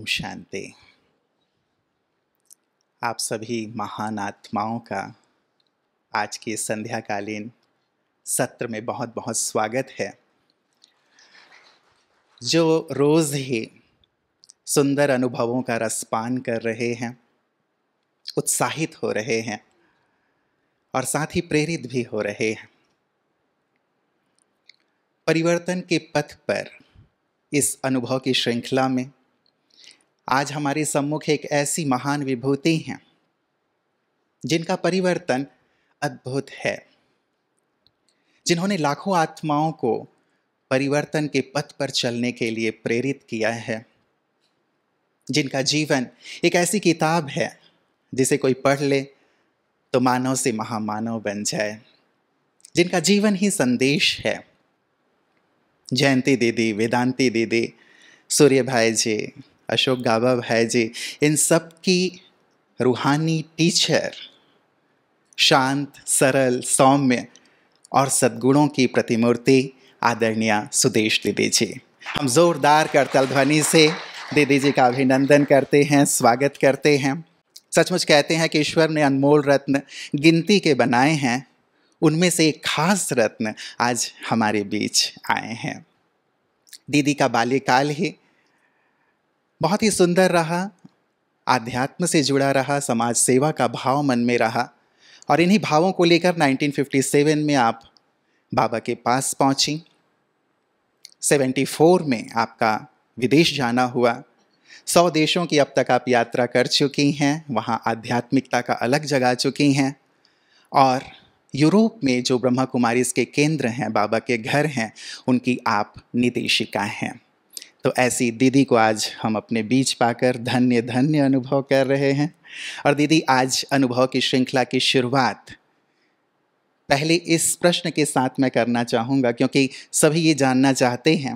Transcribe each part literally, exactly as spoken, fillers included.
ओम शांति। आप सभी महान आत्माओं का आज के संध्याकालीन सत्र में बहुत बहुत स्वागत है। जो रोज़ ही सुंदर अनुभवों का रसपान कर रहे हैं, उत्साहित हो रहे हैं और साथ ही प्रेरित भी हो रहे हैं। परिवर्तन के पथ पर इस अनुभव की श्रृंखला में आज हमारे सम्मुख एक ऐसी महान विभूति हैं जिनका परिवर्तन अद्भुत है, जिन्होंने लाखों आत्माओं को परिवर्तन के पथ पर चलने के लिए प्रेरित किया है, जिनका जीवन एक ऐसी किताब है जिसे कोई पढ़ ले तो मानव से महामानव बन जाए, जिनका जीवन ही संदेश है। जयंती दीदी, वेदांती दीदी, सूर्य भाई जी, अशोक गाबा भाई जी, इन सब की रूहानी टीचर, शांत, सरल, सौम्य और सद्गुणों की प्रतिमूर्ति आदरणीय सुदेश दीदी जी। हम जोरदार करताल ध्वनि से दीदी जी का अभिनंदन करते हैं, स्वागत करते हैं। सचमुच कहते हैं कि ईश्वर ने अनमोल रत्न गिनती के बनाए हैं, उनमें से एक खास रत्न आज हमारे बीच आए हैं। दीदी का बाल्यकाल ही बहुत ही सुंदर रहा, आध्यात्म से जुड़ा रहा, समाज सेवा का भाव मन में रहा और इन्हीं भावों को लेकर उन्नीस सौ सत्तावन में आप बाबा के पास पहुंची। चौहत्तर में आपका विदेश जाना हुआ। सौ देशों की अब तक आप यात्रा कर चुकी हैं, वहाँ आध्यात्मिकता का अलग जगा चुकी हैं और यूरोप में जो ब्रह्मा कुमारीज के केंद्र हैं, बाबा के घर हैं, उनकी आप निदेशिका हैं। तो ऐसी दीदी को आज हम अपने बीच पाकर धन्य धन्य अनुभव कर रहे हैं। और दीदी, आज अनुभव की श्रृंखला की शुरुआत पहले इस प्रश्न के साथ मैं करना चाहूँगा, क्योंकि सभी ये जानना चाहते हैं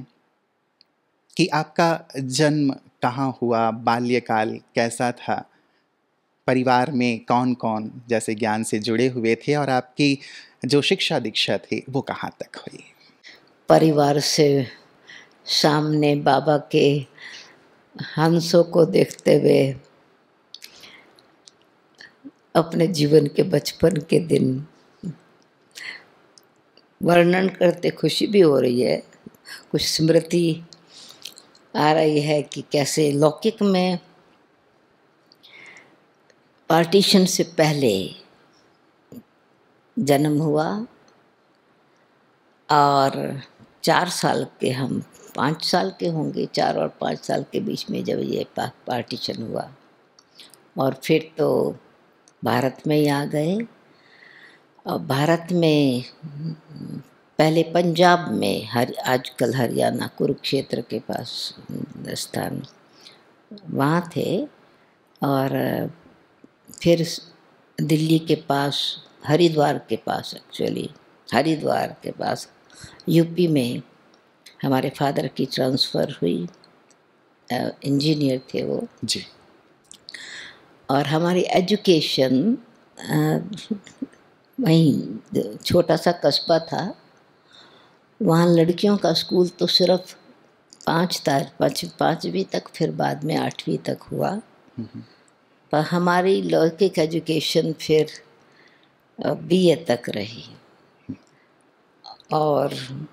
कि आपका जन्म कहाँ हुआ, बाल्यकाल कैसा था, परिवार में कौन कौन जैसे ज्ञान से जुड़े हुए थे और आपकी जो शिक्षा दीक्षा थी वो कहाँ तक हुई? परिवार से सामने बाबा के हंसों को देखते हुए अपने जीवन के बचपन के दिन वर्णन करते खुशी भी हो रही है, कुछ स्मृति आ रही है कि कैसे लौकिक में पार्टीशन से पहले जन्म हुआ और चार साल के, हम पाँच साल के होंगे, चार और पाँच साल के बीच में जब ये पार्टीशन हुआ और फिर तो भारत में ही आ गए। और भारत में पहले पंजाब में, हर आजकल हरियाणा कुरुक्षेत्र के पास स्थान, वहाँ थे और फिर दिल्ली के पास, हरिद्वार के पास, एक्चुअली हरिद्वार के पास यूपी में हमारे फादर की ट्रांसफ़र हुई। इंजीनियर थे वो जी। और हमारी एजुकेशन वहीं छोटा सा कस्बा था, वहाँ लड़कियों का स्कूल तो सिर्फ पाँच तार पाँच पाँचवीं तक, फिर बाद में आठवीं तक हुआ। पर हमारी लौकिक एजुकेशन फिर बीए तक रही और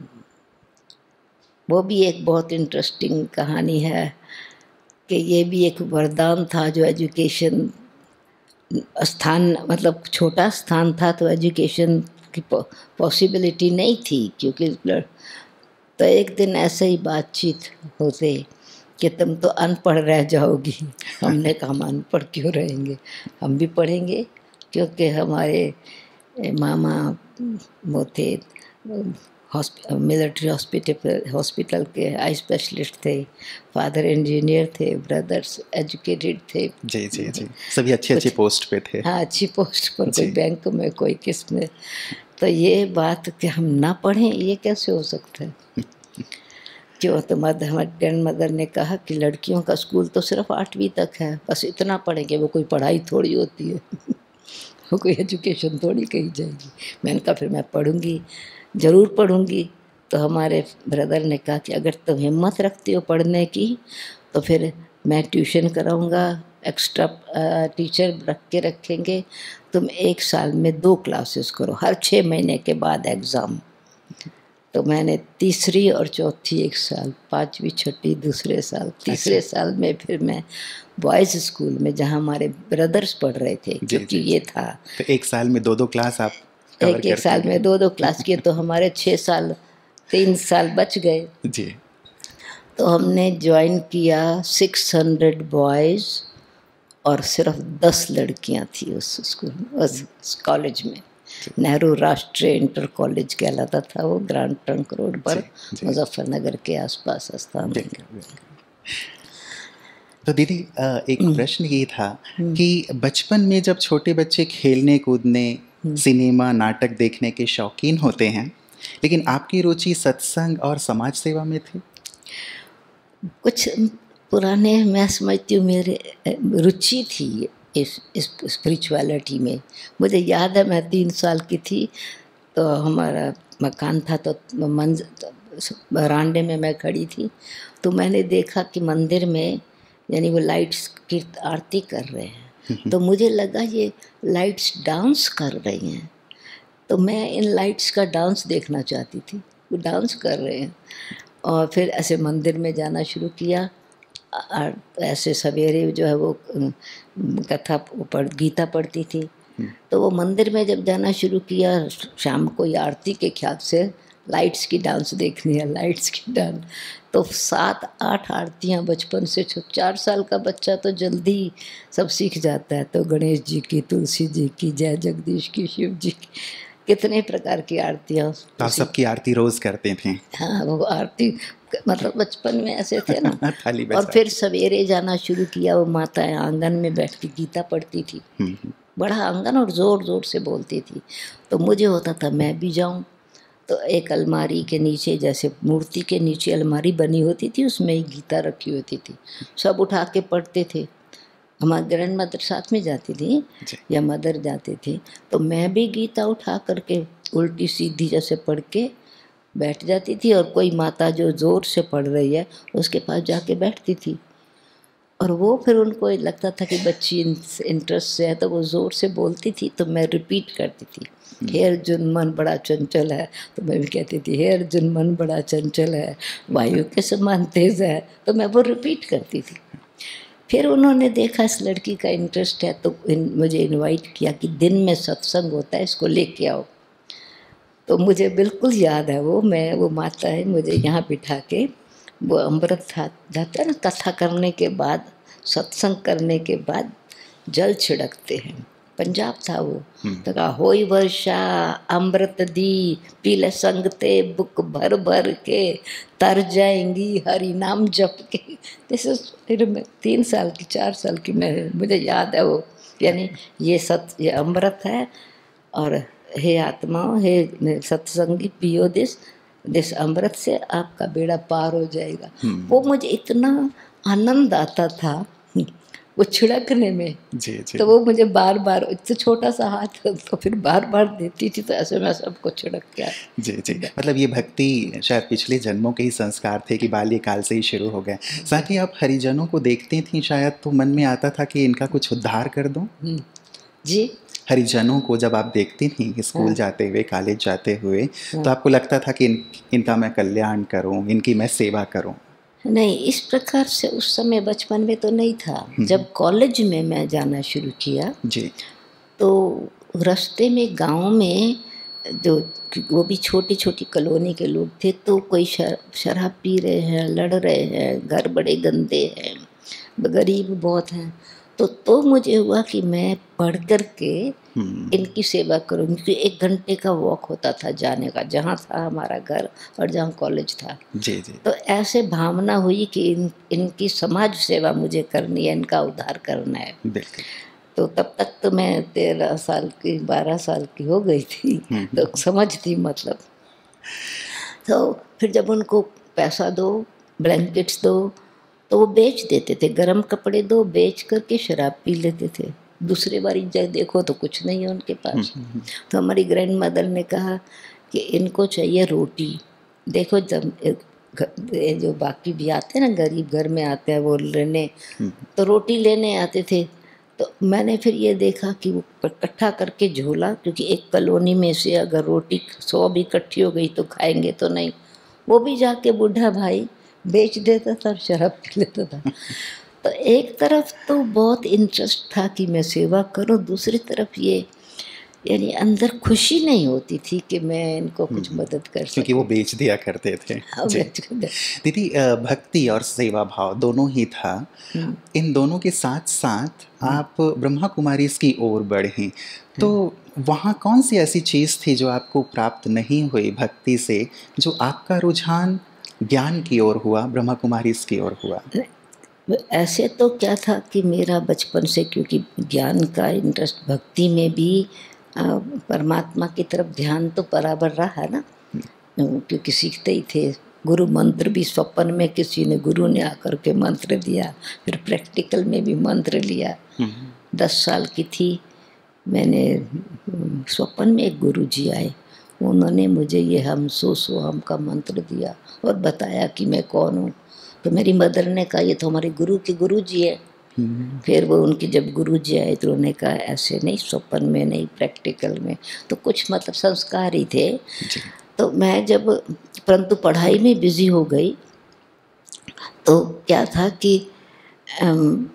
वो भी एक बहुत इंटरेस्टिंग कहानी है कि ये भी एक वरदान था। जो एजुकेशन स्थान, मतलब छोटा स्थान था तो एजुकेशन की पॉसिबिलिटी नहीं थी, क्योंकि तो एक दिन ऐसे ही बातचीत होते कि तुम तो अनपढ़ रह जाओगी। हमने कहा हम अनपढ़ क्यों रहेंगे, हम भी पढ़ेंगे, क्योंकि हमारे मामा वो थे मिलिट्री हॉस्पिटल हॉस्पिटल के आई स्पेशलिस्ट थे, फादर इंजीनियर थे, ब्रदर्स एजुकेटेड थे। जी जी जी, सभी अच्छी अच्छी पोस्ट पे थे। हाँ, अच्छी पोस्ट पर, कोई बैंक में, कोई किस में। तो ये बात कि हम ना पढ़ें, ये कैसे हो सकता है? क्यों? तो मदर, हमारे ग्रैंड मदर ने कहा कि लड़कियों का स्कूल तो सिर्फ आठवीं तक है, बस इतना पढ़ेंगे, वो कोई पढ़ाई थोड़ी होती है। वो कोई एजुकेशन थोड़ी कही जाएगी। मैंने कहा फिर मैं पढ़ूंगी, ज़रूर पढ़ूंगी। तो हमारे ब्रदर ने कहा कि अगर तुम हिम्मत रखती हो पढ़ने की तो फिर मैं ट्यूशन कराऊंगा, एक्स्ट्रा टीचर रख के रखेंगे, तुम एक साल में दो क्लासेस करो, हर छः महीने के बाद एग्ज़ाम। तो मैंने तीसरी और चौथी एक साल, पाँचवीं छठी दूसरे साल, तीसरे अच्छा। साल में फिर मैं बॉयज़ स्कूल में जहाँ हमारे ब्रदर्स पढ़ रहे थे, क्योंकि ये था तो एक साल में दो दो क्लास आप कवर एक एक साल में दो दो क्लास किए, तो हमारे छः साल तीन साल बच गए जी। तो हमने ज्वाइन किया सिक्स हंड्रेड बॉयज़ और सिर्फ दस लड़कियां थी उस स्कूल में, उस कॉलेज में। नेहरू राष्ट्रीय इंटर कॉलेज कहलाता था वो, ग्रांड ट्रंक रोड पर मुजफ्फरनगर के आसपास स्थान है। तो दीदी एक प्रश्न ये था कि बचपन में जब छोटे बच्चे खेलने कूदने, सिनेमा नाटक देखने के शौकीन होते हैं, लेकिन आपकी रुचि सत्संग और समाज सेवा में थी। कुछ पुराने, मैं समझती हूँ मेरे रुचि थी इस इस स्पिरिचुअलिटी में। मुझे याद है मैं तीन साल की थी तो हमारा मकान था, तो मंज बरामदे में मैं खड़ी थी, तो मैंने देखा कि मंदिर में यानी वो लाइट्स की आरती कर रहे हैं, तो मुझे लगा ये लाइट्स डांस कर रही हैं, तो मैं इन लाइट्स का डांस देखना चाहती थी, वो डांस कर रहे हैं। और फिर ऐसे मंदिर में जाना शुरू किया, और ऐसे सवेरे जो है वो कथा पढ़ गीता पढ़ती थी, तो वो मंदिर में जब जाना शुरू किया, शाम को ये आरती के ख्याल से लाइट्स की डांस देखनी है, लाइट्स की डांस, तो सात आठ आरतियाँ बचपन से, चार साल का बच्चा तो जल्दी सब सीख जाता है। तो गणेश जी की, तुलसी जी की, जय जगदीश की, शिव जी की, कितने प्रकार की आरतियाँ। आप सबकी आरती रोज़ करते थे? हाँ, वो आरती मतलब बचपन में ऐसे थे ना। और फिर सवेरे जाना शुरू किया, वो माताएं आंगन में बैठ के गीता पढ़ती थी, बड़ा आंगन, और ज़ोर ज़ोर से बोलती थी, तो मुझे होता था मैं भी जाऊं। तो एक अलमारी के नीचे, जैसे मूर्ति के नीचे अलमारी बनी होती थी, उसमें ही गीता रखी होती थी, सब उठा के पढ़ते थे। हमारी ग्रैंड मदर साथ में जाती थी या मदर जाती थी, तो मैं भी गीता उठा करके उल्टी सीधी जैसे पढ़ के बैठ जाती थी, और कोई माता जो ज़ोर से पढ़ रही है उसके पास जाके बैठती थी, और वो फिर उनको लगता था कि बच्ची इंटरेस्ट से है, तो वो ज़ोर से बोलती थी, तो मैं रिपीट करती थी, हे अर्जुन मन बड़ा चंचल है, तो मैं भी कहती थी हे अर्जुन मन बड़ा चंचल है, वायु के समान तेज है, तो मैं वो रिपीट करती थी। फिर उन्होंने देखा इस लड़की का इंटरेस्ट है, तो इन, मुझे इनवाइट किया कि दिन में सत्संग होता है, इसको लेके आओ। तो मुझे बिल्कुल याद है वो, मैं वो माता है मुझे यहाँ बिठा के, वो अमृत था जाता है ना, कथा करने के बाद, सत्संग करने के बाद जल छिड़कते हैं, पंजाब था वो, तो कहा होई वर्षा अमृत दी, पीले संगते बुक भर भर के, तर जाएंगी हरि नाम जप के। जैसे फिर मैं तीन साल की, चार साल की मैं, मुझे याद है वो, यानी ये सत ये अमृत है, और हे आत्माओं, हे सत्संगी पियो दिस दिस अमृत से आपका बेड़ा पार हो जाएगा। वो मुझे इतना आनंद आता था वो छिड़कने में, जी, जी। तो वो मुझे बार बार, इतना छोटा सा हाथ, तो फिर बार बार देती थी, तो ऐसे मैं सबको छिड़क के। जी जी, मतलब ये भक्ति शायद पिछले जन्मों के ही संस्कार थे कि बाल्यकाल से ही शुरू हो गए। साथ ही आप हरिजनों को देखती थी शायद, तो मन में आता था कि इनका कुछ उद्धार कर दूं। जी, हरिजनों को जब आप देखती थी स्कूल हाँ। जाते हुए, कॉलेज जाते हुए, हाँ। तो आपको लगता था कि इन, इनका मैं कल्याण करूं, इनकी मैं सेवा करूं? नहीं, इस प्रकार से उस समय बचपन में तो नहीं था। जब कॉलेज में मैं जाना शुरू किया जी, तो रास्ते में गांव में जो वो भी छोटी छोटी कॉलोनी के लोग थे, तो कोई शर, शराब पी रहे हैं, लड़ रहे हैं, घर बड़े गंदे हैं, गरीब बहुत हैं, तो तो मुझे हुआ कि मैं पढ़ कर के इनकी सेवा करूँ, क्योंकि एक घंटे का वॉक होता था जाने का, जहाँ था हमारा घर और जहाँ कॉलेज था। जी जी। तो ऐसे भावना हुई कि इन इनकी समाज सेवा मुझे करनी है, इनका उद्धार करना है। बिल्कुल। तो तब तक तो मैं तेरह साल की, बारह साल की हो गई थी, तो समझती मतलब। तो फिर जब उनको पैसा दो, ब्लैंकेट्स दो, तो वो बेच देते थे, गरम कपड़े दो, बेच करके शराब पी लेते थे। दूसरे बारी जब देखो तो कुछ नहीं है उनके पास। तो हमारी ग्रैंड मदर ने कहा कि इनको चाहिए रोटी। देखो जब ये जो बाकी भी आते हैं ना, गरीब घर में आते हैं वो लेने, तो रोटी लेने आते थे। तो मैंने फिर ये देखा कि वो इकट्ठा करके झोला, क्योंकि एक कॉलोनी में से अगर रोटी सौ भी इकट्ठी हो गई तो खाएंगे तो नहीं, वो भी जाके बूढ़ा भाई बेच देता था और शराब पी लेता था। तो एक तरफ तो बहुत इंटरेस्ट था कि मैं सेवा करूं, दूसरी तरफ ये यानी अंदर खुशी नहीं होती थी कि मैं इनको कुछ मदद कर सकूं, क्योंकि वो बेच दिया करते थे। हाँ, दीदी, भक्ति और सेवा भाव दोनों ही था। इन दोनों के साथ साथ आप ब्रह्मा कुमारी की ओर बढ़े, तो वहाँ कौन सी ऐसी चीज़ थी जो आपको प्राप्त नहीं हुई भक्ति से, जो आपका रुझान ज्ञान की ओर हुआ, ब्रह्मा कुमारी की ओर हुआ? ऐसे तो क्या था कि मेरा बचपन से, क्योंकि ज्ञान का इंटरेस्ट, भक्ति में भी परमात्मा की तरफ ध्यान तो बराबर रहा ना, क्योंकि सीखते ही थे। गुरु मंत्र भी स्वप्न में किसी ने, गुरु ने आकर के मंत्र दिया, फिर प्रैक्टिकल में भी मंत्र लिया। दस साल की थी, मैंने स्वप्न में एक गुरु जी आए, उन्होंने मुझे ये हम सो सो हम का मंत्र दिया और बताया कि मैं कौन हूँ। तो मेरी मदर ने कहा ये तो हमारे गुरु के गुरु जी है। फिर वो उनकी जब गुरु जी आए तो उन्होंने कहा ऐसे नहीं, स्वप्न में नहीं, प्रैक्टिकल में। तो कुछ मतलब संस्कार ही थे। तो मैं जब परंतु पढ़ाई में बिजी हो गई, तो क्या था कि अम,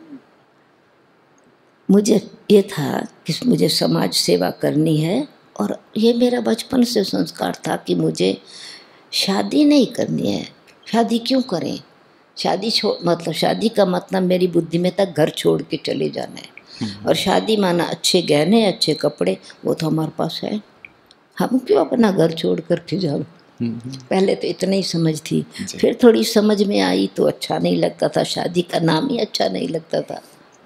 मुझे ये था कि मुझे समाज सेवा करनी है, और ये मेरा बचपन से संस्कार था कि मुझे शादी नहीं करनी है। शादी क्यों करें? शादी छोड़ मतलब शादी का मतलब मेरी बुद्धि में था घर छोड़ के चले जाना है, और शादी माना अच्छे गहने, अच्छे कपड़े, वो तो हमारे पास है, हम क्यों अपना घर छोड़ कर के जाओ। पहले तो इतना ही समझ थी, फिर थोड़ी समझ में आई तो अच्छा नहीं लगता था, शादी का नाम ही अच्छा नहीं लगता था।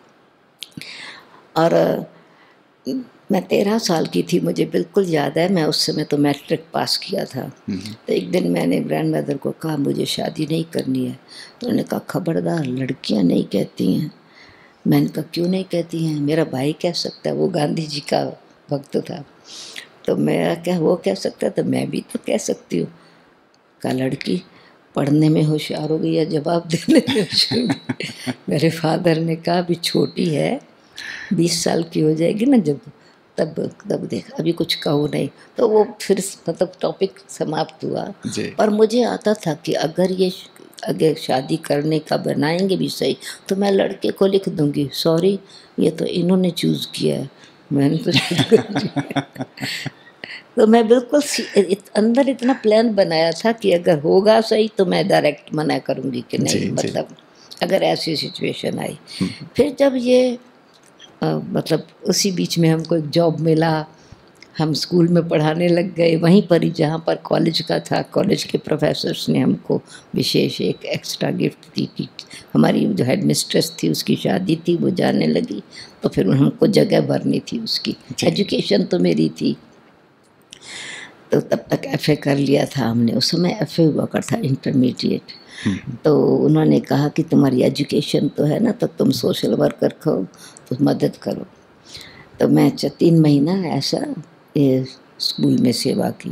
और मैं तेरह साल की थी, मुझे बिल्कुल याद है, मैं उस समय तो मैट्रिक पास किया था। तो एक दिन मैंने ग्रैंड मदर को कहा मुझे शादी नहीं करनी है। तो उन्होंने कहा खबरदार, लड़कियां नहीं कहती हैं। मैंने कहा क्यों नहीं कहती हैं? मेरा भाई कह सकता है, वो गांधी जी का भक्त था। तो मैं क्या, वो कह सकता है तो मैं भी तो कह सकती हूँ। कहा लड़की पढ़ने में होशियार हो गई है, जवाब देने में होशियार। मेरे फादर ने कहा अभी छोटी है, बीस साल की हो जाएगी ना जब, तब तब देख, अभी कुछ कहो नहीं। तो वो फिर मतलब टॉपिक समाप्त हुआ। पर मुझे आता था कि अगर ये अगर शादी करने का बनाएंगे भी सही, तो मैं लड़के को लिख दूंगी सॉरी ये तो इन्होंने चूज़ किया है, मैंने तो तो मैं बिल्कुल अंदर इतना प्लान बनाया था कि अगर होगा सही तो मैं डायरेक्ट मना करूँगी कि नहीं, जी, मतलब जी। अगर ऐसी सिचुएशन आई। फिर जब ये आ, मतलब उसी बीच में हमको एक जॉब मिला, हम स्कूल में पढ़ाने लग गए, वहीं पर ही जहाँ पर कॉलेज का था। कॉलेज के प्रोफेसर्स ने हमको विशेष एक एक्स्ट्रा गिफ्ट दी कि हमारी जो हेड मिस्ट्रेस थी उसकी शादी थी, वो जाने लगी, तो फिर हमको जगह भरनी थी उसकी। एजुकेशन तो मेरी थी, तो तब तक एफ़ए कर लिया था हमने। उस समय एफ़ए हुआ करता, इंटरमीडिएट। तो उन्होंने कहा कि तुम्हारी एजुकेशन तो है ना, तो तुम सोशल वर्कर को तो मदद करो। तो मैं तीन महीना ऐसा ये स्कूल में सेवा की।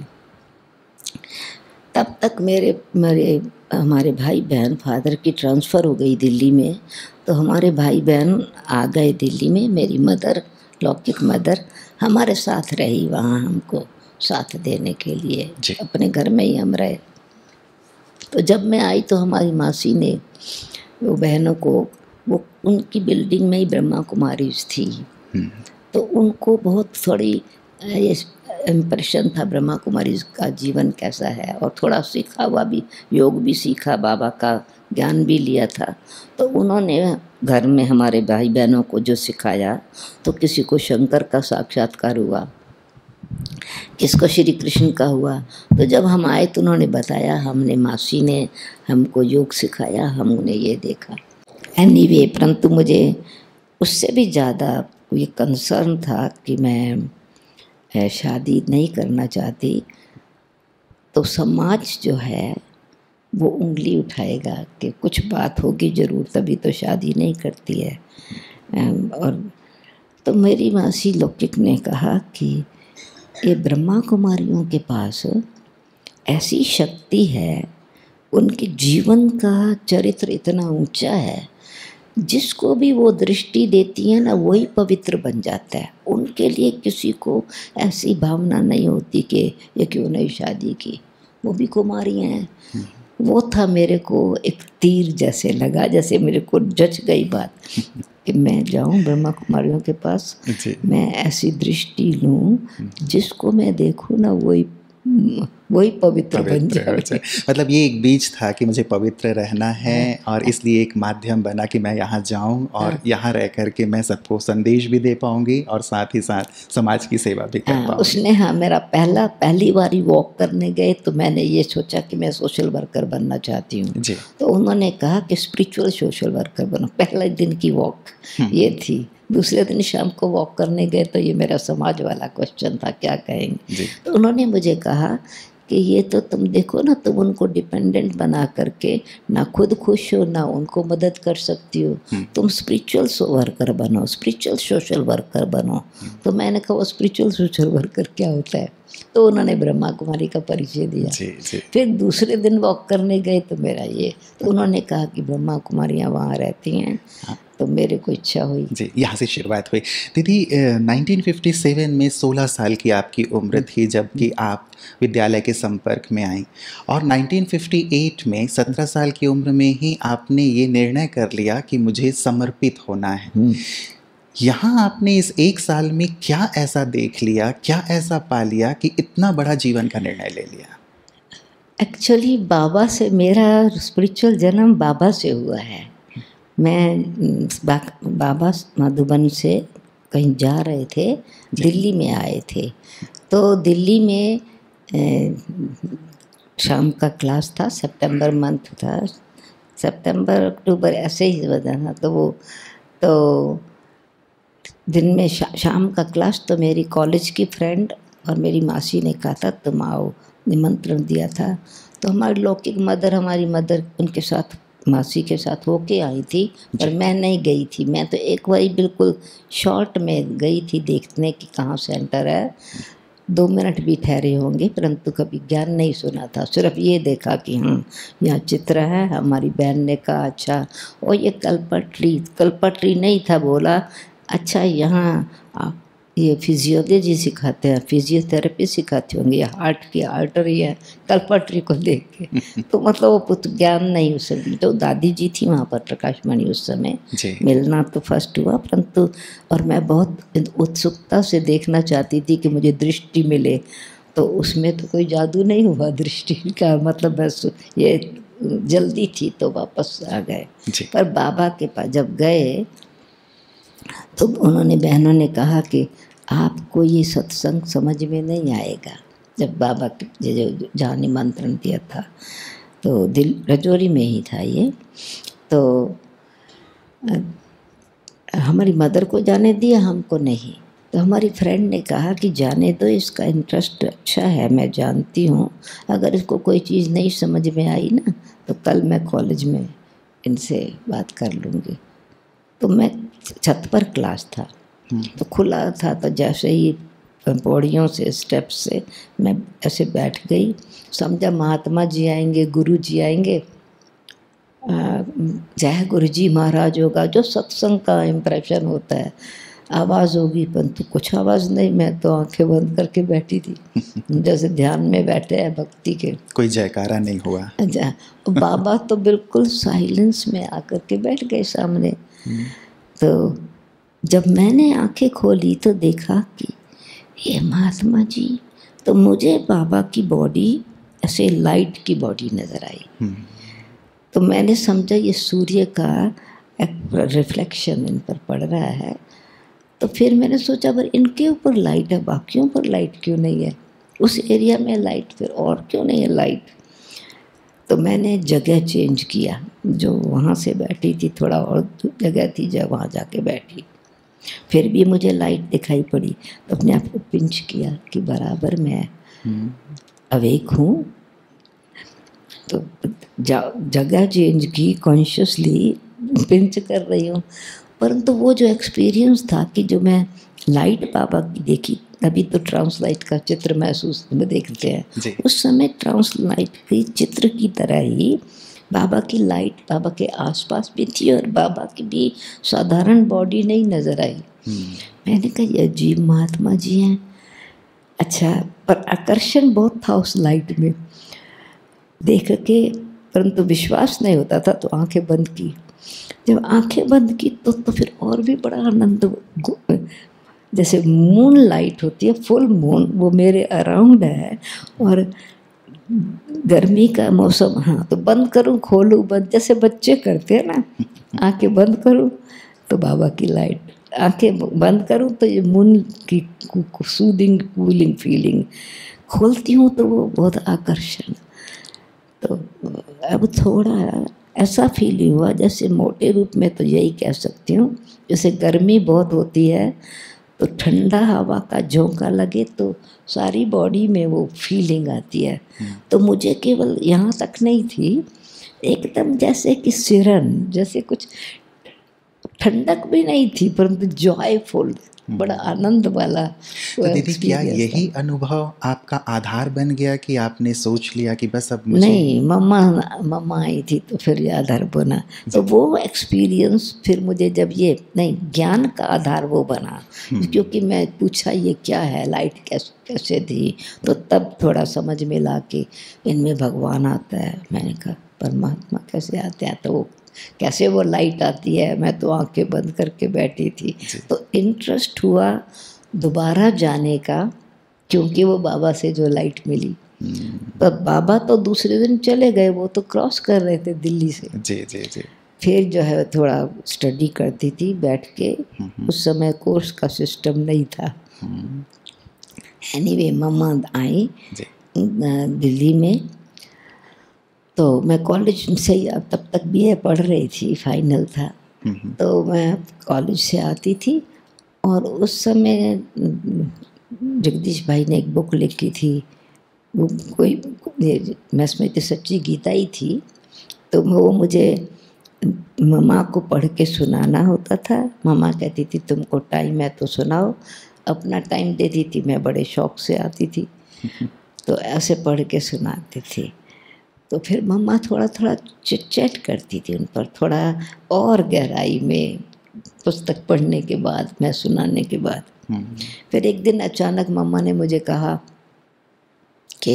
तब तक मेरे मेरे हमारे भाई बहन, फादर की ट्रांसफ़र हो गई दिल्ली में, तो हमारे भाई बहन आ गए दिल्ली में। मेरी मदर, लौकिक मदर, हमारे साथ रही, वहाँ हमको साथ देने के लिए, अपने घर में ही हम रहे। तो जब मैं आई तो हमारी मासी ने वो बहनों को, वो उनकी बिल्डिंग में ही ब्रह्मा कुमारीज थी, तो उनको बहुत थोड़ी ये इम्प्रेशन था ब्रह्मा कुमारीज का जीवन कैसा है, और थोड़ा सीखा हुआ भी, योग भी सीखा, बाबा का ज्ञान भी लिया था। तो उन्होंने घर में हमारे भाई बहनों को जो सिखाया, तो किसी को शंकर का साक्षात्कार हुआ, किसको श्री कृष्ण का हुआ। तो जब हम आए तो उन्होंने बताया, हमने मासी ने हमको योग सिखाया, हमने ये देखा। एनीवे, परंतु मुझे उससे भी ज़्यादा ये कंसर्न था कि मैं शादी नहीं करना चाहती। तो समाज जो है वो उंगली उठाएगा कि कुछ बात होगी ज़रूर, तभी तो शादी नहीं करती है। और तो मेरी मासी लौकिक ने कहा कि ये ब्रह्मा कुमारियों के पास ऐसी शक्ति है उनके जीवन का चरित्र इतना ऊंचा है, जिसको भी वो दृष्टि देती है ना वही पवित्र बन जाता है। उनके लिए किसी को ऐसी भावना नहीं होती कि ये क्यों नहीं शादी की, वो भी कुमारी हैं। वो था मेरे को एक तीर जैसे लगा, जैसे मेरे को जच गई बात कि मैं जाऊं ब्रह्मा कुमारियों के पास, मैं ऐसी दृष्टि लूं जिसको मैं देखूं ना वही वही पवित्र बन जाए। मतलब ये एक बीज था कि मुझे पवित्र रहना है और इसलिए एक माध्यम बना कि मैं यहाँ जाऊँ और यहाँ रह कर के मैं सबको संदेश भी दे पाऊँगी और साथ ही साथ समाज की सेवा भी कर पाऊँगी। उसने हाँ मेरा पहला पहली बार वॉक करने गए तो मैंने ये सोचा कि मैं सोशल वर्कर बनना चाहती हूँ, तो उन्होंने कहा कि स्पिरिचुअल सोशल वर्कर बनो। पहले दिन की वॉक ये थी। दूसरे दिन शाम को वॉक करने गए तो ये मेरा समाज वाला क्वेश्चन था, क्या कहेंगे। तो उन्होंने मुझे कहा कि ये तो तुम देखो ना, तुम उनको डिपेंडेंट बना करके ना खुद खुश हो ना उनको मदद कर सकती हो, तुम स्पिरिचुअल वर्कर बनो, स्पिरिचुअल सोशल वर्कर बनो। तो मैंने कहा वो स्पिरिचुअल सोशल वर्कर क्या होता है, तो उन्होंने ब्रह्मा कुमारी का परिचय दिया। जी, जी। फिर दूसरे दिन वॉक करने गए तो मेरा ये, तो उन्होंने कहा कि ब्रह्मा कुमारियाँ वहाँ रहती हैं। हाँ। तो मेरे को इच्छा हुई जी, यहाँ से शुरुआत हुई। दीदी नाइनटीन फिफ्टी सेवन में सोलह साल की आपकी उम्र थी जबकि आप विद्यालय के संपर्क में आई, और नाइनटीन फिफ्टी एट में सत्रह साल की उम्र में ही आपने ये निर्णय कर लिया कि मुझे समर्पित होना है। यहाँ आपने इस एक साल में क्या ऐसा देख लिया, क्या ऐसा पा लिया कि इतना बड़ा जीवन का निर्णय ले लिया? एक्चुअली बाबा से मेरा स्पिरिचुअल जन्म बाबा से हुआ है। मैं बा, बाबा मधुबन से कहीं जा रहे थे, दिल्ली में आए थे। तो दिल्ली में ए, शाम का क्लास था, सितंबर मंथ था, सितंबर अक्टूबर ऐसे ही बता था। तो वो तो दिन में शा, शाम का क्लास, तो मेरी कॉलेज की फ्रेंड और मेरी मासी ने कहा था तुम आओ, निमंत्रण दिया था। तो हमारी लौकिक मदर हमारी मदर उनके साथ मासी के साथ होके आई थी, पर मैं नहीं गई थी। मैं तो एक बारी बिल्कुल शॉर्ट में गई थी देखने कि कहाँ सेंटर है, दो मिनट भी ठहरे होंगे, परंतु कभी ज्ञान नहीं सुना था। सिर्फ ये देखा कि हाँ यहाँ चित्र है। हमारी बहन ने कहा अच्छा, और ये कल्पट्री कल्पट्री नहीं था, बोला अच्छा यहाँ आप ये फिजियोलॉजी सिखाते हैं, फिजियोथेरेपी सिखाते होंगे, ये हार्ट की आर्टरी है, कल्पट्री को देख के। तो मतलब वो पुत्र ज्ञान नहीं उस समय। तो दादी जी थी वहाँ पर प्रकाशमणि उस समय, मिलना तो फर्स्ट हुआ, परंतु और मैं बहुत उत्सुकता से देखना चाहती थी कि मुझे दृष्टि मिले। तो उसमें तो कोई जादू नहीं हुआ दृष्टि का, मतलब बस ये जल्दी थी तो वापस आ गए। पर बाबा के पास जब गए तो उन्होंने बहनों ने कहा कि आपको ये सत्संग समझ में नहीं आएगा। जब बाबा के जो जहाँ निमंत्रण दिया था तो दिल रजौरी में ही था ये, तो हमारी मदर को जाने दिया, हमको नहीं। तो हमारी फ्रेंड ने कहा कि जाने दो, इसका इंटरेस्ट अच्छा है, मैं जानती हूँ, अगर इसको कोई चीज़ नहीं समझ में आई ना तो कल मैं कॉलेज में इनसे बात कर लूँगी। तो मैं छत पर क्लास था तो खुला था, तो जैसे ही पौड़ियों से स्टेप्स से मैं ऐसे बैठ गई, समझा महात्मा जी आएंगे, गुरु जी आएंगे, जय गुरु जी महाराज होगा, जो सत्संग का इम्प्रेशन होता है, आवाज़ होगी, परंतु कुछ आवाज़ नहीं। मैं तो आंखें बंद करके बैठी थी जैसे ध्यान में बैठे हैं भक्ति के, कोई जयकारा नहीं हुआ। अच्छा, बाबा तो बिल्कुल साइलेंस में आकर के बैठ गए सामने। तो जब मैंने आंखें खोली तो देखा कि ये महात्मा जी, तो मुझे बाबा की बॉडी ऐसे लाइट की बॉडी नज़र आई। तो मैंने समझा ये सूर्य का एक रिफ्लेक्शन इन पर पड़ रहा है। तो फिर मैंने सोचा पर इनके ऊपर लाइट है, बाकियों पर लाइट क्यों नहीं है, उस एरिया में लाइट फिर और क्यों नहीं है लाइट। तो मैंने जगह चेंज किया, जो वहाँ से बैठी थी थोड़ा और जगह थी जब वहाँ जाके बैठी, फिर भी मुझे लाइट दिखाई पड़ी। तो अपने आप को पिंच किया कि बराबर मैं अवेक हूँ। तो जगह चेंज की, कॉन्शियसली पिंच कर रही हूँ, परंतु वो जो एक्सपीरियंस था कि जो मैं लाइट बाबा की देखी अभी तो ट्रांसलाइट का चित्र महसूस में देखते हैं, जी। उस समय ट्रांसलाइट के चित्र की तरह ही बाबा की लाइट बाबा के आसपास भी थी और बाबा की भी साधारण बॉडी नहीं नजर आई। मैंने कहा ये अजीब महात्मा जी हैं। अच्छा, पर आकर्षण बहुत था उस लाइट में देख के, परंतु विश्वास नहीं होता था, तो आंखें बंद की। जब आंखें बंद की तो तो फिर और भी बड़ा आनंद, जैसे मून लाइट होती है, फुल मून, वो मेरे अराउंड है और गर्मी का मौसम। हाँ, तो बंद करूँ खोलूँ बंद, जैसे बच्चे करते हैं ना, आंखें बंद करूँ तो बाबा की लाइट, आंखें बंद करूँ तो ये मून की सूदिंग कूलिंग फीलिंग, खोलती हूँ तो वो बहुत आकर्षण। तो अब थोड़ा ऐसा फीलिंग हुआ जैसे मोटे रूप में तो यही कह सकती हूँ, जैसे गर्मी बहुत होती है तो ठंडा हवा का झोंका लगे तो सारी बॉडी में वो फीलिंग आती है। तो मुझे केवल यहाँ तक नहीं थी, एकदम जैसे कि सिरन, जैसे कुछ ठंडक भी नहीं थी परंतु जॉयफुल, बड़ा आनंद वाला। तो दीदी क्या यही अनुभव आपका आधार बन गया कि आपने सोच लिया कि बस अब मुझे? नहीं, मम्मा मम्मा आई थी तो फिर ये आधार बना। तो वो एक्सपीरियंस फिर मुझे जब ये नहीं ज्ञान का आधार वो बना, क्योंकि मैं पूछा ये क्या है, लाइट कैसे कैसे थी, तो तब थोड़ा समझ में ला कि इनमें भगवान आता है। मैंने कहा परमात्मा कैसे आते हैं, तो वो कैसे वो लाइट आती है, मैं तो आंखें बंद करके बैठी थी। तो इंटरेस्ट हुआ दोबारा जाने का, क्योंकि वो बाबा से जो लाइट मिली। तब बाबा तो दूसरे दिन चले गए, वो तो क्रॉस कर रहे थे दिल्ली से। जी जी जी। फिर जो है थोड़ा स्टडी करती थी बैठ के, उस समय कोर्स का सिस्टम नहीं था। एनीवे मम्मा आई दिल्ली में, तो मैं कॉलेज से तब तक बीए पढ़ रही थी, फाइनल था। तो मैं कॉलेज से आती थी और उस समय जगदीश भाई ने एक बुक लिखी थी, वो कोई मैं स्मृति सच्ची गीता ही थी, तो वो मुझे मम्मा को पढ़ के सुनाना होता था। मम्मा कहती थी तुमको टाइम है तो सुनाओ, अपना टाइम देती थी, मैं बड़े शौक से आती थी तो ऐसे पढ़ के सुनाती थी। तो फिर मम्मा थोड़ा थोड़ा चिट चैट करती थी उन पर, थोड़ा और गहराई में पुस्तक पढ़ने के बाद, मैं सुनाने के बाद। फिर एक दिन अचानक मम्मा ने मुझे कहा कि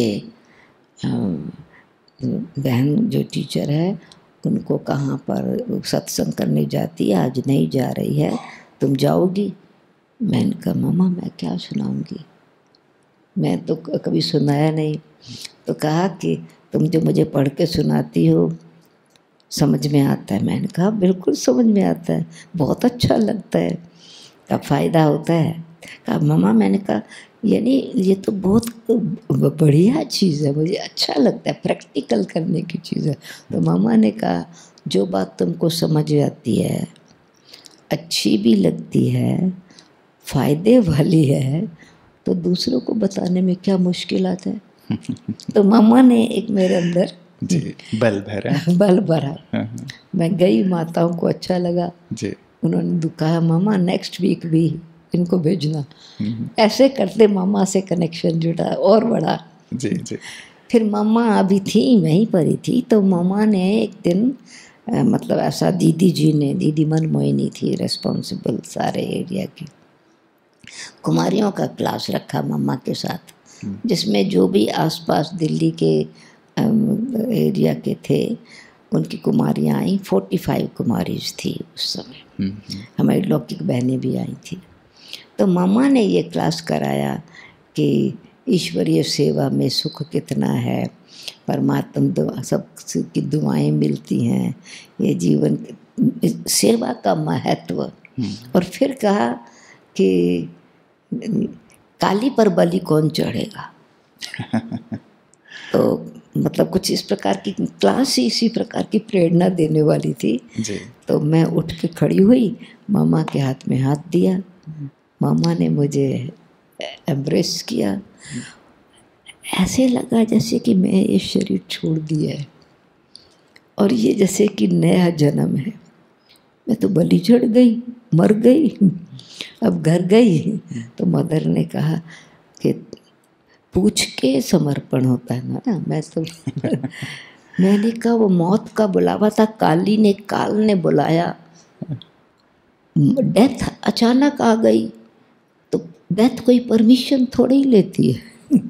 बहन जो टीचर है उनको कहाँ पर सत्संग करने जाती है, आज नहीं जा रही है, तुम जाओगी? मैंने कहा मम्मा मैं क्या सुनाऊंगी, मैं तो कभी सुनाया नहीं। तो कहा कि तुम जो मुझे पढ़ के सुनाती हो समझ में आता है? मैंने कहा बिल्कुल समझ में आता है, बहुत अच्छा लगता है, का फ़ायदा होता है। कहा मम्मा, मैंने कहा यानी ये तो बहुत बढ़िया चीज़ है, मुझे अच्छा लगता है, प्रैक्टिकल करने की चीज़ है। तो मम्मा ने कहा जो बात तुमको समझ आती है, अच्छी भी लगती है, फ़ायदे वाली है, तो दूसरों को बताने में क्या मुश्किलात है। तो मम्मा ने एक मेरे अंदर जी बल भरा बल भरा। मैं गई, माताओं को अच्छा लगा जी। उन्होंने कहा मामा नेक्स्ट वीक भी इनको भेजना। ऐसे करते मामा से कनेक्शन जुड़ा और बढ़ा। जी जी। फिर मामा अभी थी वहीं पर ही थी, तो मामा ने एक दिन आ, मतलब ऐसा दीदी जी ने, दीदी मनमोहिनी थी रिस्पॉन्सिबल सारे एरिया की, कुमारियों का क्लास रखा मम्मा के साथ, जिसमें जो भी आसपास दिल्ली के एरिया के थे उनकी कुमारियाँ आई। फोर्टी फाइव कुमारीज थी उस समय, हमारी लौकिक बहनें भी आई थी। तो मामा ने ये क्लास कराया कि ईश्वरीय सेवा में सुख कितना है, परमात्मा दुआ सब की दुआएं मिलती हैं, ये जीवन सेवा का महत्व। और फिर कहा कि काली पर बलि कौन चढ़ेगा। तो मतलब कुछ इस प्रकार की क्लास ही इसी प्रकार की प्रेरणा देने वाली थी जी। तो मैं उठ के खड़ी हुई, मामा के हाथ में हाथ दिया, मामा ने मुझे एम्ब्रेस किया। ऐसे लगा जैसे कि मैं ये शरीर छोड़ दिया है और ये जैसे कि नया जन्म है। मैं तो बलि चढ़ गई, मर गई। अब घर गई तो मदर ने कहा कि पूछ के समर्पण होता है ना। मैं तो मैंने कहा वो मौत का बुलावा था, काली ने काल ने बुलाया, डेथ अचानक आ गई, तो डेथ कोई परमिशन थोड़ी ही लेती है।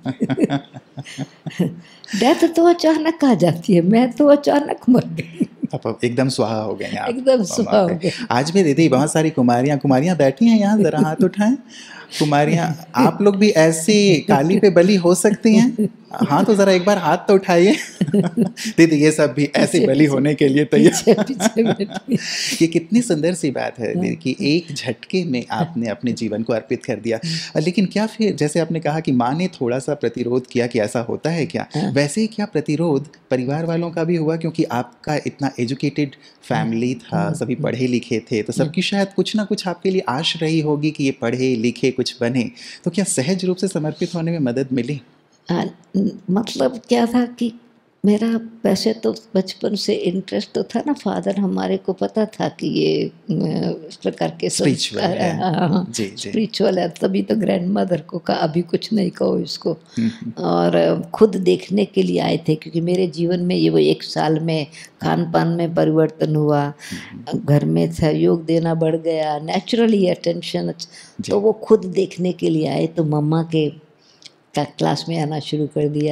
डेथ तो अचानक आ जाती है, मैं तो अचानक मर गई। अब एकदम सुहा हो गए आप, एकदम सुहा हो गए। आज भी दीदी बहुत सारी कुमारियाँ कुमारियाँ बैठी हैं यहाँ, जरा हाथ उठाएं। कुमारियाँ आप लोग भी ऐसी काली पे बलि हो सकती हैं? हाँ तो जरा एक बार हाथ तो उठाइए। दीदी ये सब भी ऐसे बलि होने के लिए तैयार। ये कितनी सुंदर सी बात है दीदी कि एक झटके में आपने अपने जीवन को अर्पित कर दिया। लेकिन क्या फिर जैसे आपने कहा कि माँ ने थोड़ा सा प्रतिरोध किया कि ऐसा होता है क्या, वैसे ही क्या प्रतिरोध परिवार वालों का भी हुआ? क्योंकि आपका इतना एजुकेटेड फैमिली था, सभी पढ़े लिखे थे, तो सबकी शायद कुछ ना कुछ आपके लिए आश रही होगी कि ये पढ़े लिखे कुछ बने, तो क्या सहज रूप से समर्पित होने में मदद मिली? आ, मतलब क्या था कि मेरा वैसे तो बचपन से इंटरेस्ट तो था ना, फादर हमारे को पता था कि ये इस प्रकार के स्पिरिचुअल है। हाँ स्पिरिचुअल है, तभी तो ग्रैंड मदर को कहा अभी कुछ नहीं कहो इसको। और खुद देखने के लिए आए थे, क्योंकि मेरे जीवन में ये वो एक साल में खान पान में परिवर्तन हुआ, घर में सहयोग देना बढ़ गया, नेचुरली अटेंशन, तो वो खुद देखने के लिए आए, तो मम्मा के क्लास में आना शुरू कर दिया।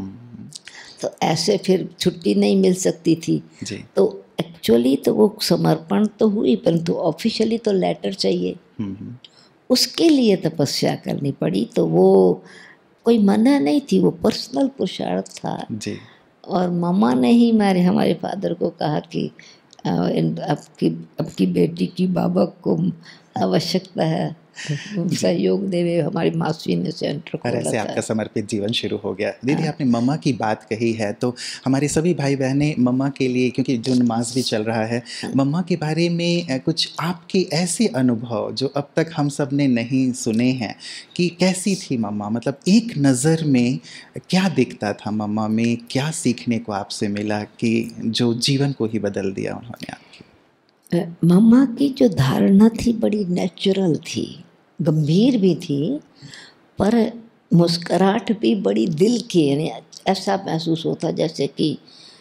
तो ऐसे फिर छुट्टी नहीं मिल सकती थी जी। तो एक्चुअली तो वो समर्पण तो हुई, परंतु ऑफिशियली तो लेटर चाहिए, उसके लिए तपस्या करनी पड़ी। तो वो कोई मना नहीं थी, वो पर्सनल पुरुषार्थ था जी। और मम्मा ने ही हमारे हमारे फादर को कहा कि आपकी आपकी बेटी की बाबा को आवश्यकता है, सहयोग देवे। हमारी मासी ने सेंटर खोला। ऐसे आपका समर्पित जीवन शुरू हो गया। दीदी आपने मम्मा की बात कही है, तो हमारे सभी भाई बहनें मम्मा के लिए, क्योंकि जून मास भी चल रहा है, मम्मा के बारे में कुछ आपके ऐसे अनुभव जो अब तक हम सब ने नहीं सुने हैं कि कैसी थी मम्मा, मतलब एक नज़र में क्या दिखता था मम्मा में, क्या सीखने को आपसे मिला कि जो जीवन को ही बदल दिया उन्होंने आपकी? मम्मा की जो धारणा थी बड़ी नेचुरल थी, गंभीर भी थी, पर मुस्कुराहट भी बड़ी दिल की, यानी ऐसा महसूस होता जैसे कि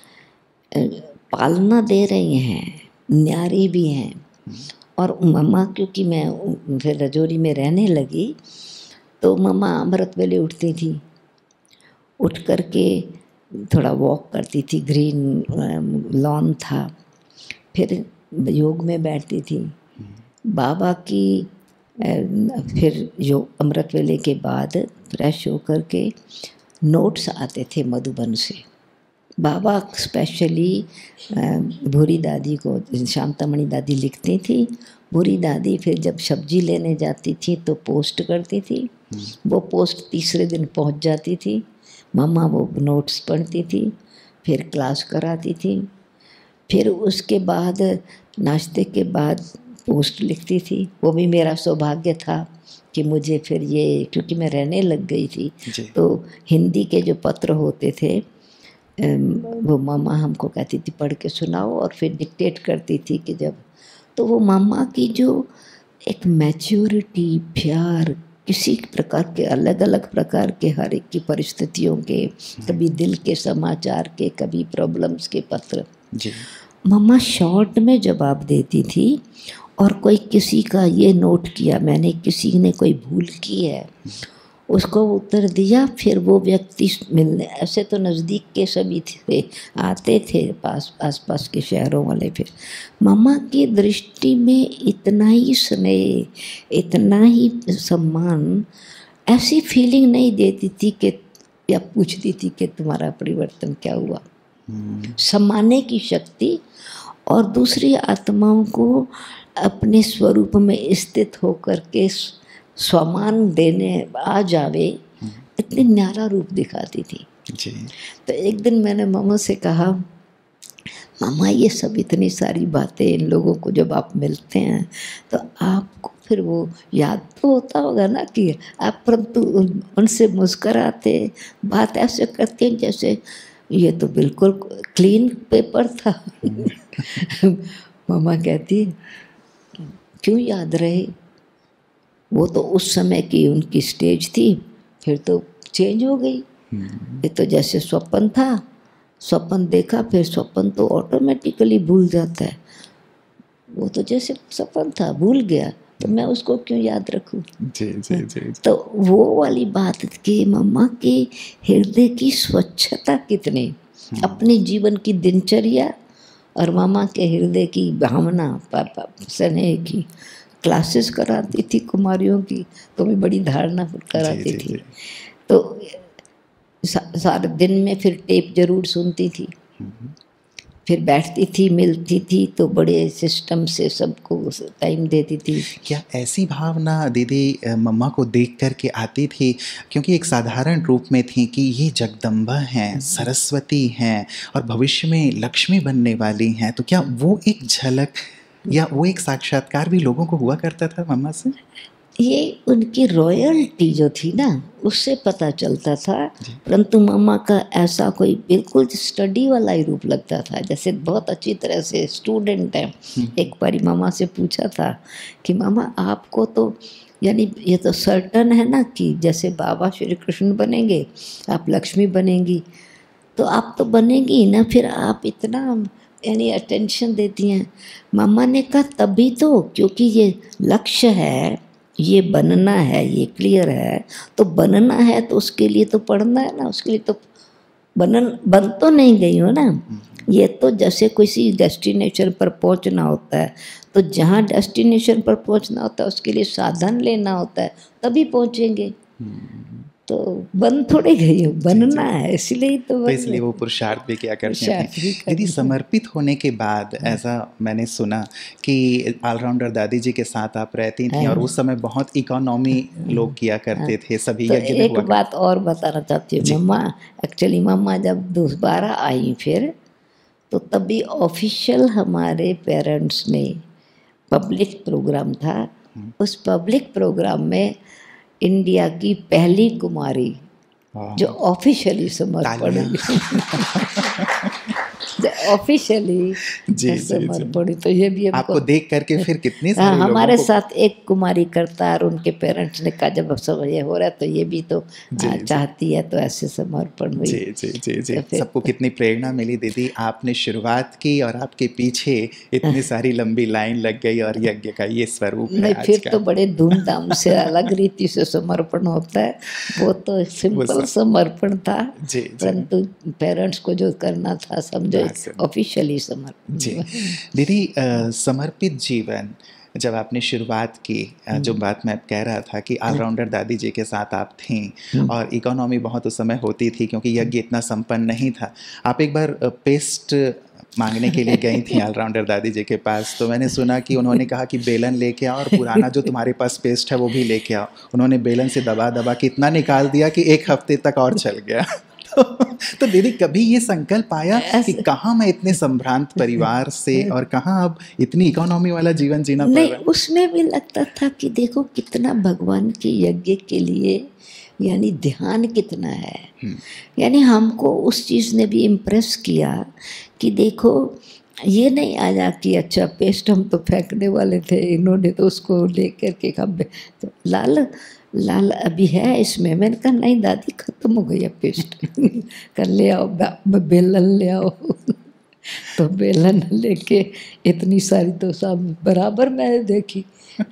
पालना दे रही हैं, न्यारी भी हैं। और मम्मा, क्योंकि मैं फिर रजौरी में रहने लगी, तो मम्मा अमृत वेले उठती थी, उठ कर के थोड़ा वॉक करती थी, ग्रीन लॉन था, फिर योग में बैठती थी। बाबा की फिर योग अमृत वेले के बाद फ्रेश होकर के नोट्स आते थे मधुबन से। बाबा स्पेशली भूरी दादी को, शांतामणि दादी लिखती थी, भूरी दादी फिर जब सब्जी लेने जाती थी तो पोस्ट करती थी, वो पोस्ट तीसरे दिन पहुंच जाती थी। मम्मा वो नोट्स पढ़ती थी, फिर क्लास कराती थी, फिर उसके बाद नाश्ते के बाद पोस्ट लिखती थी। वो भी मेरा सौभाग्य था कि मुझे फिर ये, क्योंकि मैं रहने लग गई थी, तो हिंदी के जो पत्र होते थे वो मामा हमको कहती थी पढ़ के सुनाओ, और फिर डिक्टेट करती थी कि जब, तो वो मामा की जो एक मैच्योरिटी, प्यार, किसी प्रकार के अलग अलग प्रकार के हर एक की परिस्थितियों के, कभी दिल के समाचार के, कभी प्रॉब्लम्स के पत्र जी। मम्मा शॉर्ट में जवाब देती थी, और कोई किसी का ये नोट किया मैंने, किसी ने कोई भूल की है, उसको उत्तर दिया, फिर वो व्यक्ति मिलने, ऐसे तो नज़दीक के सभी थे, आते थे पास आस पास के शहरों वाले। फिर मम्मा की दृष्टि में इतना ही स्नेह, इतना ही सम्मान, ऐसी फीलिंग नहीं देती थी कि, या पूछती थी कि तुम्हारा परिवर्तन क्या हुआ। सम्मानने की शक्ति, और दूसरी आत्माओं को अपने स्वरूप में स्थित होकर के सम्मान देने आ जावे, इतनी न्यारा रूप दिखाती थी जी। तो एक दिन मैंने मामा से कहा, मामा ये सब इतनी सारी बातें इन लोगों को जब आप मिलते हैं तो आपको फिर वो याद तो होता होगा ना कि आप परंतु उनसे मुस्कराते, बात ऐसे करते हैं जैसे ये तो बिल्कुल क्लीन पेपर था। मामा कहती क्यों याद रहे, वो तो उस समय की उनकी स्टेज थी, फिर तो चेंज हो गई। ये तो जैसे स्वप्न था, स्वप्न देखा, फिर स्वप्न तो ऑटोमेटिकली भूल जाता है, वो तो जैसे स्वप्न था भूल गया, तो मैं उसको क्यों याद रखूं। जी जी जी, जी। तो वो वाली बात कि मम्मा के हृदय की स्वच्छता कितनी, अपने जीवन की दिनचर्या और मामा के हृदय की भावना, पापा स्नेह की। क्लासेस कराती थी कुमारियों की, तो भी बड़ी धारणा कराती जी, जी, थी। जी। तो सा, सारे दिन में फिर टेप जरूर सुनती थी, फिर बैठती थी, मिलती थी, तो बड़े सिस्टम से सबको टाइम देती थी। क्या ऐसी भावना दीदी मम्मा को देख कर के आती थी, क्योंकि एक साधारण रूप में थी कि ये जगदम्बा हैं, सरस्वती हैं और भविष्य में लक्ष्मी बनने वाली हैं, तो क्या वो एक झलक या वो एक साक्षात्कार भी लोगों को हुआ करता था मम्मा से? ये उनकी रॉयल्टी जो थी ना, उससे पता चलता था। परंतु मामा का ऐसा कोई बिल्कुल स्टडी वाला ही रूप लगता था, जैसे बहुत अच्छी तरह से स्टूडेंट है। एक बारी मामा से पूछा था कि मामा आपको तो यानी ये तो सर्टन है ना कि जैसे बाबा श्री कृष्ण बनेंगे, आप लक्ष्मी बनेंगी, तो आप तो बनेंगी ही ना, फिर आप इतना यानी अटेंशन देती हैं। मामा ने कहा तभी तो, क्योंकि ये लक्ष्य है, ये बनना है, ये क्लियर है, तो बनना है तो उसके लिए तो पढ़ना है ना, उसके लिए तो बनन बन तो नहीं गई हो ना। ये तो जैसे किसी डेस्टिनेशन पर पहुंचना होता है, तो जहाँ डेस्टिनेशन पर पहुंचना होता है उसके लिए साधन लेना होता है, तभी पहुंचेंगे। तो बन थोड़े गई हो, बनना है, इसलिए तो, तो इसलिए वो पुरुषार्थ भी क्या करते थे। दीदी समर्पित होने के बाद ऐसा मैंने सुना कि ऑलराउंडर दादी जी के साथ आप रहती थी, और उस समय बहुत इकोनॉमी लोग किया करते थे, सभी तो यज्ञ में एक हुआ बात और बताना चाहती हूँ मम्मा, एक्चुअली मम्मा जब दोबारा आई फिर, तो तभी ऑफिशियल हमारे पेरेंट्स ने पब्लिक प्रोग्राम था, उस पब्लिक प्रोग्राम में इंडिया की पहली कुमारी जो ऑफिशियली समर्पण ऑफिशियली समर्पण, तो ये भी आपको देख करके फिर कितने सारे हाँ, लोगों हमारे को... साथ एक कुमारी करता, और उनके पेरेंट्स ने कहा जब सब ये हो रहा है तो ये भी तो जी, चाहती है, तो ऐसे समर्पण हुई। जी जी जी जी तो सबको कितनी प्रेरणा मिली दीदी, आपने शुरुआत की और आपके पीछे इतनी सारी लंबी लाइन लग गई, और यज्ञ का ये स्वरूप है नहीं, आज फिर का। तो बड़े धूमधाम से अलग रीति से समर्पण होता है, वो तो सिंपल समर्पण था, परंतु पेरेंट्स को जो करना था समझो ऑफिशियली समर्पण। जी दीदी, समर्पित जीवन जब आपने शुरुआत की, जो बात मैं कह रहा था कि ऑलराउंडर दादी जी के साथ आप थीं, और इकोनॉमी बहुत उस समय होती थी क्योंकि यज्ञ इतना संपन्न नहीं था। आप एक बार पेस्ट मांगने के लिए गई थी ऑलराउंडर दादी जी के पास, तो मैंने सुना कि उन्होंने कहा कि बेलन लेके आओ, और पुराना जो तुम्हारे पास पेस्ट है वो भी लेके आओ। उन्होंने बेलन से दबा दबा के इतना निकाल दिया कि एक हफ्ते तक और चल गया। तो, तो दीदी कभी ये संकल्प आया कि कहाँ मैं इतने संभ्रांत परिवार से और कहाँ अब इतनी इकोनॉमी वाला जीवन जीना पड़ रहा है? नहीं, उसमें भी लगता था कि देखो कितना भगवान के यज्ञ के लिए यानी ध्यान कितना है, यानी हमको उस चीज़ ने भी इम्प्रेस किया कि देखो ये नहीं आया कि अच्छा पेस्ट हम तो फेंकने वाले थे, इन्होंने तो उसको लेकर के कहा तो लाल लाल अभी है इसमें। मैंने कहा नहीं दादी ख़त्म हो गई है पेस्ट। कर ले आओ, बेलन ले आओ। तो बेलन लेके इतनी सारी तो सब बराबर मैंने देखी।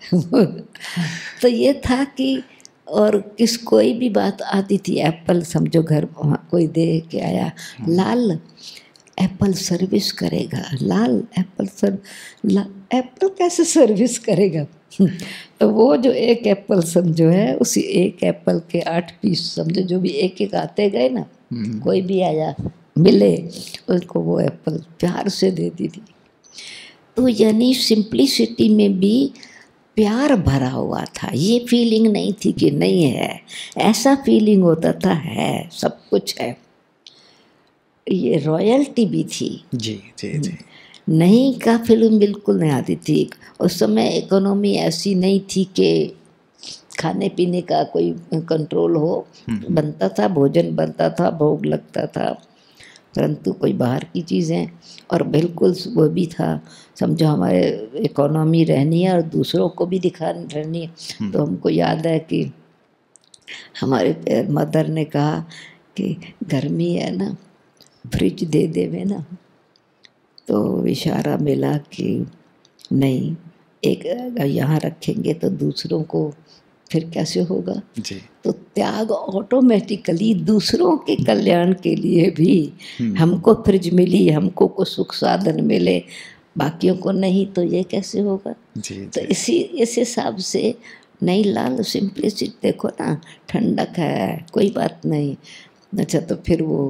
तो ये था कि और किस कोई भी बात आती थी, एप्पल समझो घर कोई दे के आया, लाल एप्पल सर्विस करेगा, लाल एप्पल सर ला एप्पल कैसे सर्विस करेगा? तो वो जो एक एप्पल समझो है, उसी एक एप्पल के आठ पीस समझो, जो भी एक एक आते गए ना, कोई भी आया मिले उसको वो एप्पल प्यार से देती थी। तो यानी सिंप्लिसिटी में भी प्यार भरा हुआ था, ये फीलिंग नहीं थी कि नहीं है, ऐसा फीलिंग होता था है सब कुछ है। ये रॉयल्टी भी थी। जी जी जी नहीं का फिल्म बिल्कुल नहीं आती थी उस समय, इकोनॉमी ऐसी नहीं थी कि खाने पीने का कोई कंट्रोल हो, बनता था भोजन बनता था, भोग लगता था, परंतु कोई बाहर की चीज़ें, और बिल्कुल वो भी था, समझो हमारे इकोनॉमी रहनी है और दूसरों को भी दिखा रहनी है। तो हमको याद है कि हमारे मदर ने कहा कि गर्मी है ना, फ्रिज दे देवे ना। तो इशारा मिला कि नहीं, एक अगर यहाँ रखेंगे तो दूसरों को फिर कैसे होगा जी। तो त्याग ऑटोमेटिकली दूसरों के कल्याण के लिए भी। हमको फ्रिज मिली, हमको को सुख साधन मिले, बाकियों को नहीं, तो ये कैसे होगा। जी, जी। तो इसी इस हिसाब से नहीं लाल सिंपलिसिटी, देखो ना, ठंडक है, कोई बात नहीं। अच्छा, तो फिर वो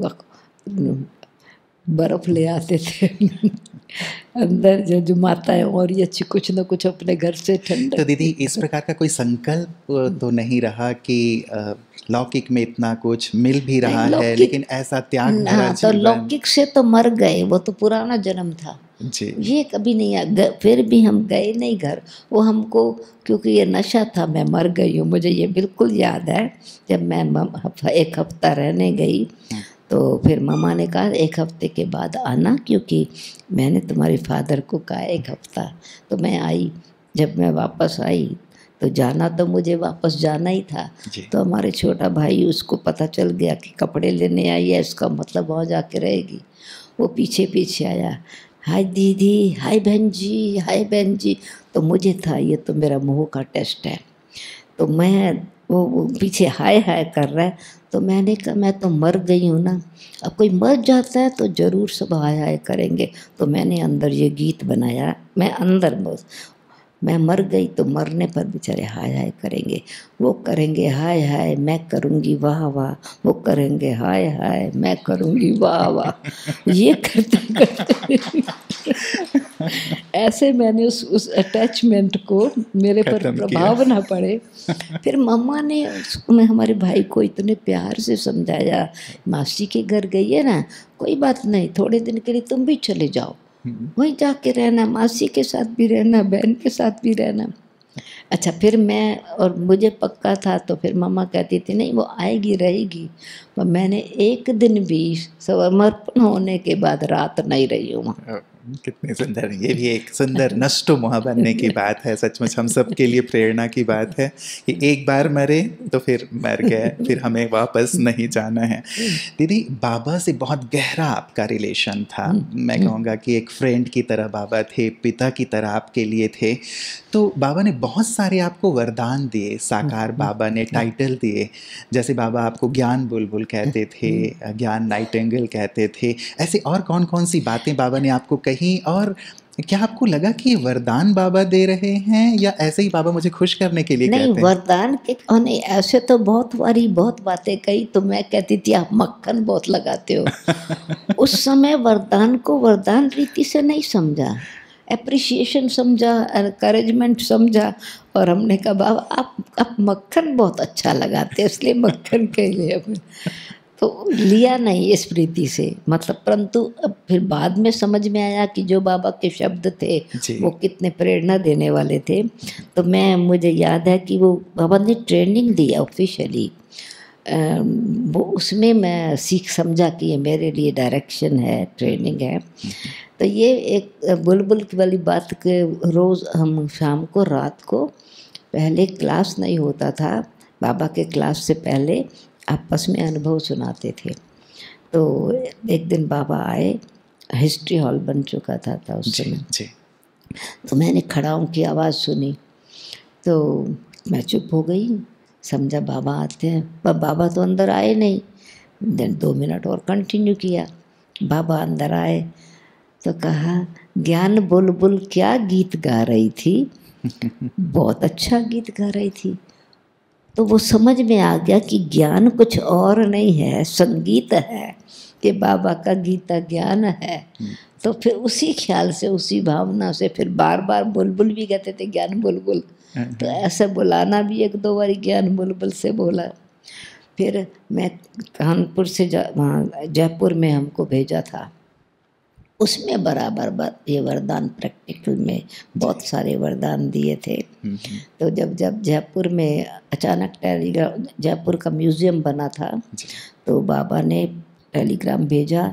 बर्फ़ ले आते थे अंदर जो जो माताएं और ये अच्छी कुछ ना कुछ अपने घर से ठंडक। तो दीदी, इस प्रकार का कोई संकल्प तो नहीं रहा कि लौकिक में इतना कुछ मिल भी रहा है, लेकिन ऐसा त्याग भरा तो जीवन। लौकिक से तो मर गए, वो तो पुराना जन्म था जी। ये कभी नहीं आ, फिर भी हम गए नहीं घर। वो हमको, क्योंकि ये नशा था, मैं मर गई हूँ, मुझे ये बिल्कुल याद है। जब मैं एक हफ्ता रहने गई तो फिर मम्मा ने कहा एक हफ्ते के बाद आना, क्योंकि मैंने तुम्हारे फादर को कहा एक हफ्ता। तो मैं आई, जब मैं वापस आई तो जाना तो मुझे वापस जाना ही था। तो हमारे छोटा भाई, उसको पता चल गया कि कपड़े लेने आई है, इसका मतलब वहाँ जाके रहेगी। वो पीछे पीछे आया, हाय दीदी, हाय बहन जी, हाय बहन जी। तो मुझे था ये तो मेरा मुँह का टेस्ट है। तो मैं वो, वो पीछे हाय हाय कर रहा है। तो मैंने कहा मैं तो मर गई हूँ ना, अब कोई मर जाता है तो ज़रूर सब हाय हाय करेंगे। तो मैंने अंदर ये गीत बनाया, मैं अंदर बस, मैं मर गई तो मरने पर बेचारे हाय हाय करेंगे। वो करेंगे हाय हाय, मैं करूँगी वाह वाह, वो करेंगे हाय हाय, मैं करूँगी वाह वाह। ये करते करते ऐसे मैंने उस उस अटैचमेंट को मेरे पर प्रभाव ना पड़े। फिर मम्मा ने उसने हमारे भाई को इतने प्यार से समझाया, मासी के घर गई है ना, कोई बात नहीं, थोड़े दिन के लिए तुम भी चले जाओ, वहीं जाके रहना, मासी के साथ भी रहना, बहन के साथ भी रहना। अच्छा, फिर मैं, और मुझे पक्का था, तो फिर मम्मा कहती थी नहीं वो आएगी रहेगी। पर मैंने एक दिन भी समर्पण होने के बाद रात नहीं रही हूँ वहाँ। कितनी सुंदर, ये भी एक सुंदर नष्टो मोह बनने की बात है। सचमुच हम सब के लिए प्रेरणा की बात है कि एक बार मरे तो फिर मर गए, फिर हमें वापस नहीं जाना है। दीदी, बाबा से बहुत गहरा आपका रिलेशन था। मैं कहूँगा कि एक फ्रेंड की तरह बाबा थे, पिता की तरह आपके लिए थे। तो बाबा ने बहुत सारे आपको वरदान दिए, साकार बाबा ने टाइटल दिए। जैसे बाबा आपको ज्ञान बुलबुल कहते थे, ज्ञान नाइटिंगेल कहते थे। ऐसे और कौन कौन सी बातें बाबा ने आपको कही, और क्या आपको लगा कि वरदान बाबा दे रहे हैं, या ऐसे ही बाबा मुझे खुश करने के लिए नहीं, कहते हैं? वरदान के नहीं, ऐसे तो बहुत बारी बहुत बातें कही। तो मैं कहती थी आप मक्खन बहुत लगाते हो। उस समय वरदान को वरदान रीति से नहीं समझा, एप्रिसिएशन समझा, एनकरेजमेंट समझा। और हमने कहा बाबा आप आप मक्खन बहुत अच्छा लगाते हैं, इसलिए मक्खन के लिए तो लिया नहीं इस प्रीति से, मतलब। परंतु अब फिर बाद में समझ में आया कि जो बाबा के शब्द थे वो कितने प्रेरणा देने वाले थे। तो मैं, मुझे याद है कि वो बाबा ने ट्रेनिंग दी ऑफिशियली, वो उसमें मैं सीख समझा कि ये मेरे लिए डायरेक्शन है, ट्रेनिंग है। तो ये एक बुलबुल वाली बात के रोज़ हम शाम को, रात को, पहले क्लास नहीं होता था, बाबा के क्लास से पहले आपस में अनुभव सुनाते थे। तो एक दिन बाबा आए, हिस्ट्री हॉल बन चुका था, था उस समय। तो मैंने खड़ाओं की आवाज़ सुनी, तो मैं चुप हो गई, समझा बाबा आते हैं। पर बाबा तो अंदर आए नहीं। देन दो मिनट और कंटिन्यू किया, बाबा अंदर आए तो कहा ज्ञान बुलबुल क्या गीत गा रही थी, बहुत अच्छा गीत गा रही थी। तो वो समझ में आ गया कि ज्ञान कुछ और नहीं है, संगीत है, कि बाबा का गीता ज्ञान है। तो फिर उसी ख्याल से, उसी भावना से फिर बार बार बुलबुल भी कहते थे, ज्ञान बुलबुल। तो ऐसे बुलाना भी एक दो बार ज्ञान बुलबुल से बोला। फिर मैं कानपुर से वहाँ जयपुर में हमको भेजा था, उसमें बराबर बर, ये वरदान प्रैक्टिकल में बहुत सारे वरदान दिए थे। तो जब जब जयपुर में अचानक टेलीग्राम, जयपुर का म्यूज़ियम बना था, तो बाबा ने टेलीग्राम भेजा,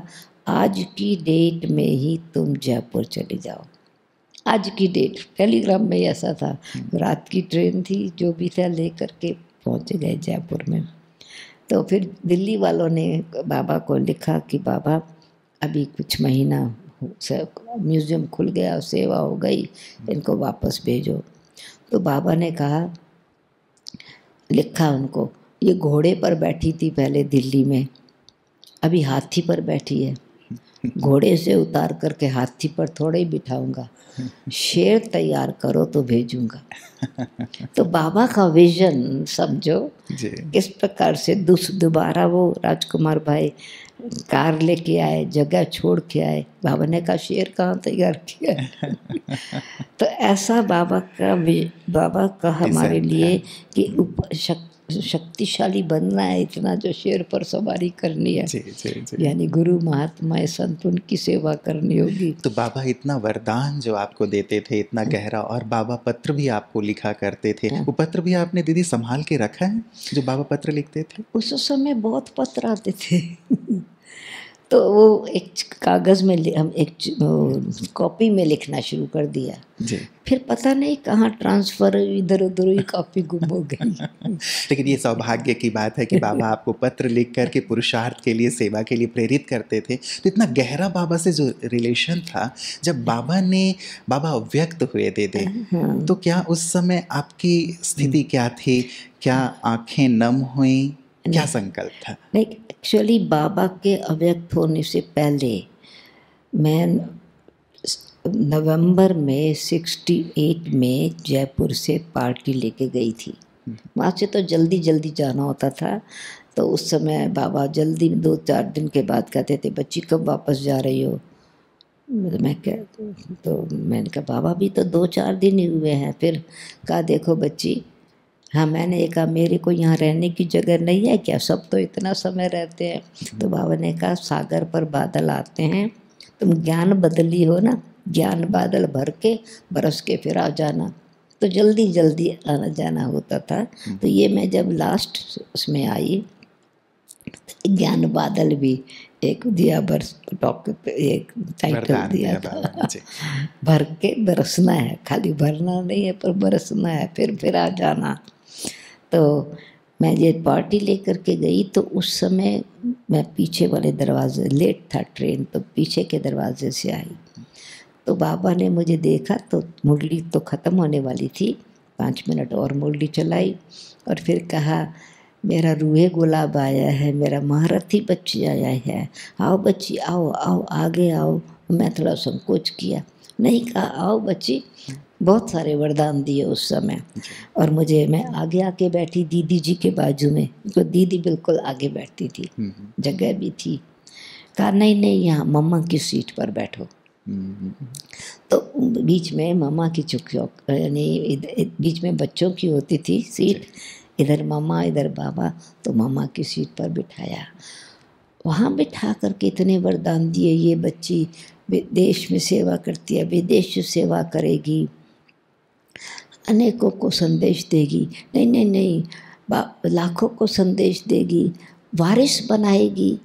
आज की डेट में ही तुम जयपुर चले जाओ। आज की डेट टेलीग्राम में ऐसा था, रात की ट्रेन थी, जो भी था लेकर के पहुँच गए जयपुर में। तो फिर दिल्ली वालों ने बाबा को लिखा कि बाबा अभी कुछ महीना म्यूज़ियम खुल गया, सेवा हो गई, इनको वापस भेजो। तो बाबा ने कहा, लिखा उनको, ये घोड़े पर बैठी थी पहले दिल्ली में, अभी हाथी पर बैठी है, घोड़े से उतार करके हाथी पर थोड़े ही बिठाऊंगा, शेर तैयार करो तो भेजूंगा। तो बाबा का विजन समझो किस प्रकार से। दूस दोबारा वो राजकुमार भाई कार लेके आए, जगह छोड़ के आए, बाबा ने कहा शेर कहाँ तैयार किया है। तो ऐसा बाबा का बाबा का हमारे लिए कि शक, शक्तिशाली बनना है इतना, जो शेर पर सवारी करनी है, जी, जी, जी। यानी गुरु महात्मा संत उनकी सेवा करनी होगी। तो बाबा इतना वरदान जो आपको देते थे, इतना गहरा, और बाबा पत्र भी आपको लिखा करते थे, वो पत्र भी आपने दीदी संभाल के रखा है जो बाबा पत्र लिखते थे? उस समय बहुत पत्र आते थे तो वो एक कागज़ में हम एक कॉपी में लिखना शुरू कर दिया जी। फिर पता नहीं कहाँ ट्रांसफ़र, इधर उधर ही कॉपी गुम हो गई। लेकिन ये सौभाग्य की बात है कि बाबा आपको पत्र लिख करके पुरुषार्थ के लिए, सेवा के लिए प्रेरित करते थे। तो इतना गहरा बाबा से जो रिलेशन था, जब बाबा ने बाबा व्यक्त हुए दे दे हाँ। तो क्या उस समय आपकी स्थिति क्या थी? क्या आंखें नम हुई? क्या संकल्प था? नहीं, एक्चुअली बाबा के अव्यक्त होने से पहले मैं नवंबर में अड़सठ में जयपुर से पार्टी लेके गई थी। वहाँ से तो जल्दी जल्दी जाना होता था, तो उस समय बाबा जल्दी दो चार दिन के बाद कहते थे, बच्ची कब वापस जा रही हो? मैं क्या, तो मैंने कहा बाबा भी तो दो चार दिन ही हुए हैं। फिर कहा देखो बच्ची, हाँ मैंने कहा मेरे को यहाँ रहने की जगह नहीं है क्या? सब तो इतना समय रहते हैं। तो बाबा ने कहा सागर पर बादल आते हैं, तुम ज्ञान बदली हो ना, ज्ञान बादल भर के बरस के फिर आ जाना। तो जल्दी जल्दी आना जाना होता था। तो ये मैं जब लास्ट उसमें आई, ज्ञान बादल भी एक दिया, बरस टॉपिक एक टाइटल दिया था, भर के बरसना है, खाली भरना नहीं है पर बरसना है, फिर फिर आ जाना। तो मैं ये पार्टी लेकर के गई, तो उस समय मैं पीछे वाले दरवाजे, लेट था ट्रेन, तो पीछे के दरवाजे से आई। तो बाबा ने मुझे देखा, तो मुरली तो ख़त्म होने वाली थी, पाँच मिनट और मुरली चलाई, और फिर कहा मेरा रूहे गुलाब आया है, मेरा महारथी बच्ची आया है, आओ बच्ची आओ आओ आगे आओ। मैं थोड़ा संकोच किया, नहीं कहा आओ बच्ची। बहुत सारे वरदान दिए उस समय, और मुझे, मैं आगे आके बैठी दीदी जी के बाजू में, तो दीदी बिल्कुल आगे बैठती थी, जगह भी थी। कहा नहीं नहीं यहाँ मम्मा की सीट पर बैठो। तो बीच में मम्मा की चुकी, यानी बीच में बच्चों की होती थी सीट, इधर मम्मा इधर बाबा, तो मम्मा की सीट पर बिठाया। वहाँ बिठा करके इतने वरदान दिए, ये बच्ची देश में सेवा करती है, विदेश में सेवा करेगी, अनेकों को संदेश देगी, नहीं नहीं नहीं लाखों को संदेश देगी, वारिस बनाएगी।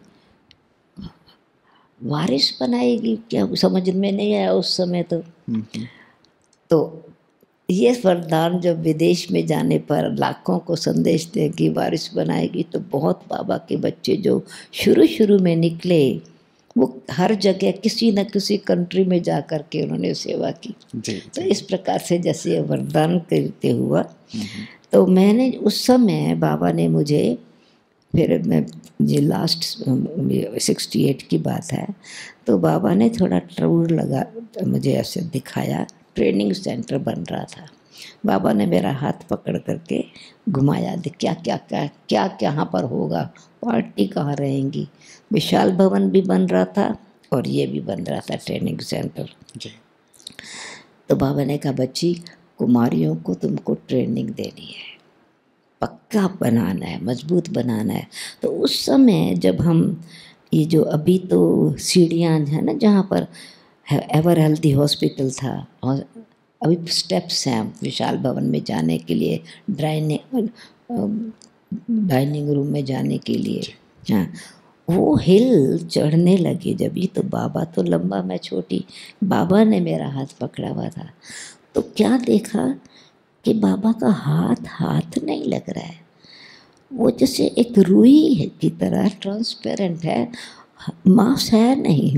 वारिस बनाएगी क्या समझ में नहीं आया उस समय। तो तो ये वरदान जब विदेश में जाने पर लाखों को संदेश देगी, वारिस बनाएगी, तो बहुत बाबा के बच्चे जो शुरू शुरू में निकले, वो हर जगह किसी न किसी कंट्री में जा कर के उन्होंने सेवा की। जी, तो जी। इस प्रकार से जैसे ये वरदान करते हुआ, तो मैंने उस समय बाबा ने मुझे, फिर मैं ये लास्ट सिक्सटी एट की बात है, तो बाबा ने थोड़ा टूर लगा मुझे ऐसे दिखाया, ट्रेनिंग सेंटर बन रहा था। बाबा ने मेरा हाथ पकड़ करके घुमाया, क्या क्या क्या क्या कहाँ पर होगा, पार्टी कहाँ रहेंगी, विशाल भवन भी बन रहा था और ये भी बन रहा था ट्रेनिंग सेंटर जी। तो बाबा ने कहा बच्ची, कुमारियों को तुमको ट्रेनिंग देनी है, पक्का बनाना है, मजबूत बनाना है। तो उस समय जब हम ये जो अभी तो सीढ़ियाँ है ना, जहाँ पर एवर हेल्थी हॉस्पिटल था, और अभी स्टेप्स हैं विशाल भवन में जाने के लिए, डाइनिंग डाइनिंग रूम में जाने के लिए, हाँ वो हिल चढ़ने लगे जब ही, तो बाबा तो लंबा, मैं छोटी, बाबा ने मेरा हाथ पकड़ा हुआ था। तो क्या देखा कि बाबा का हाथ हाथ नहीं लग रहा है, वो जैसे एक रुई है की तरह ट्रांसपेरेंट है, मांस है नहीं।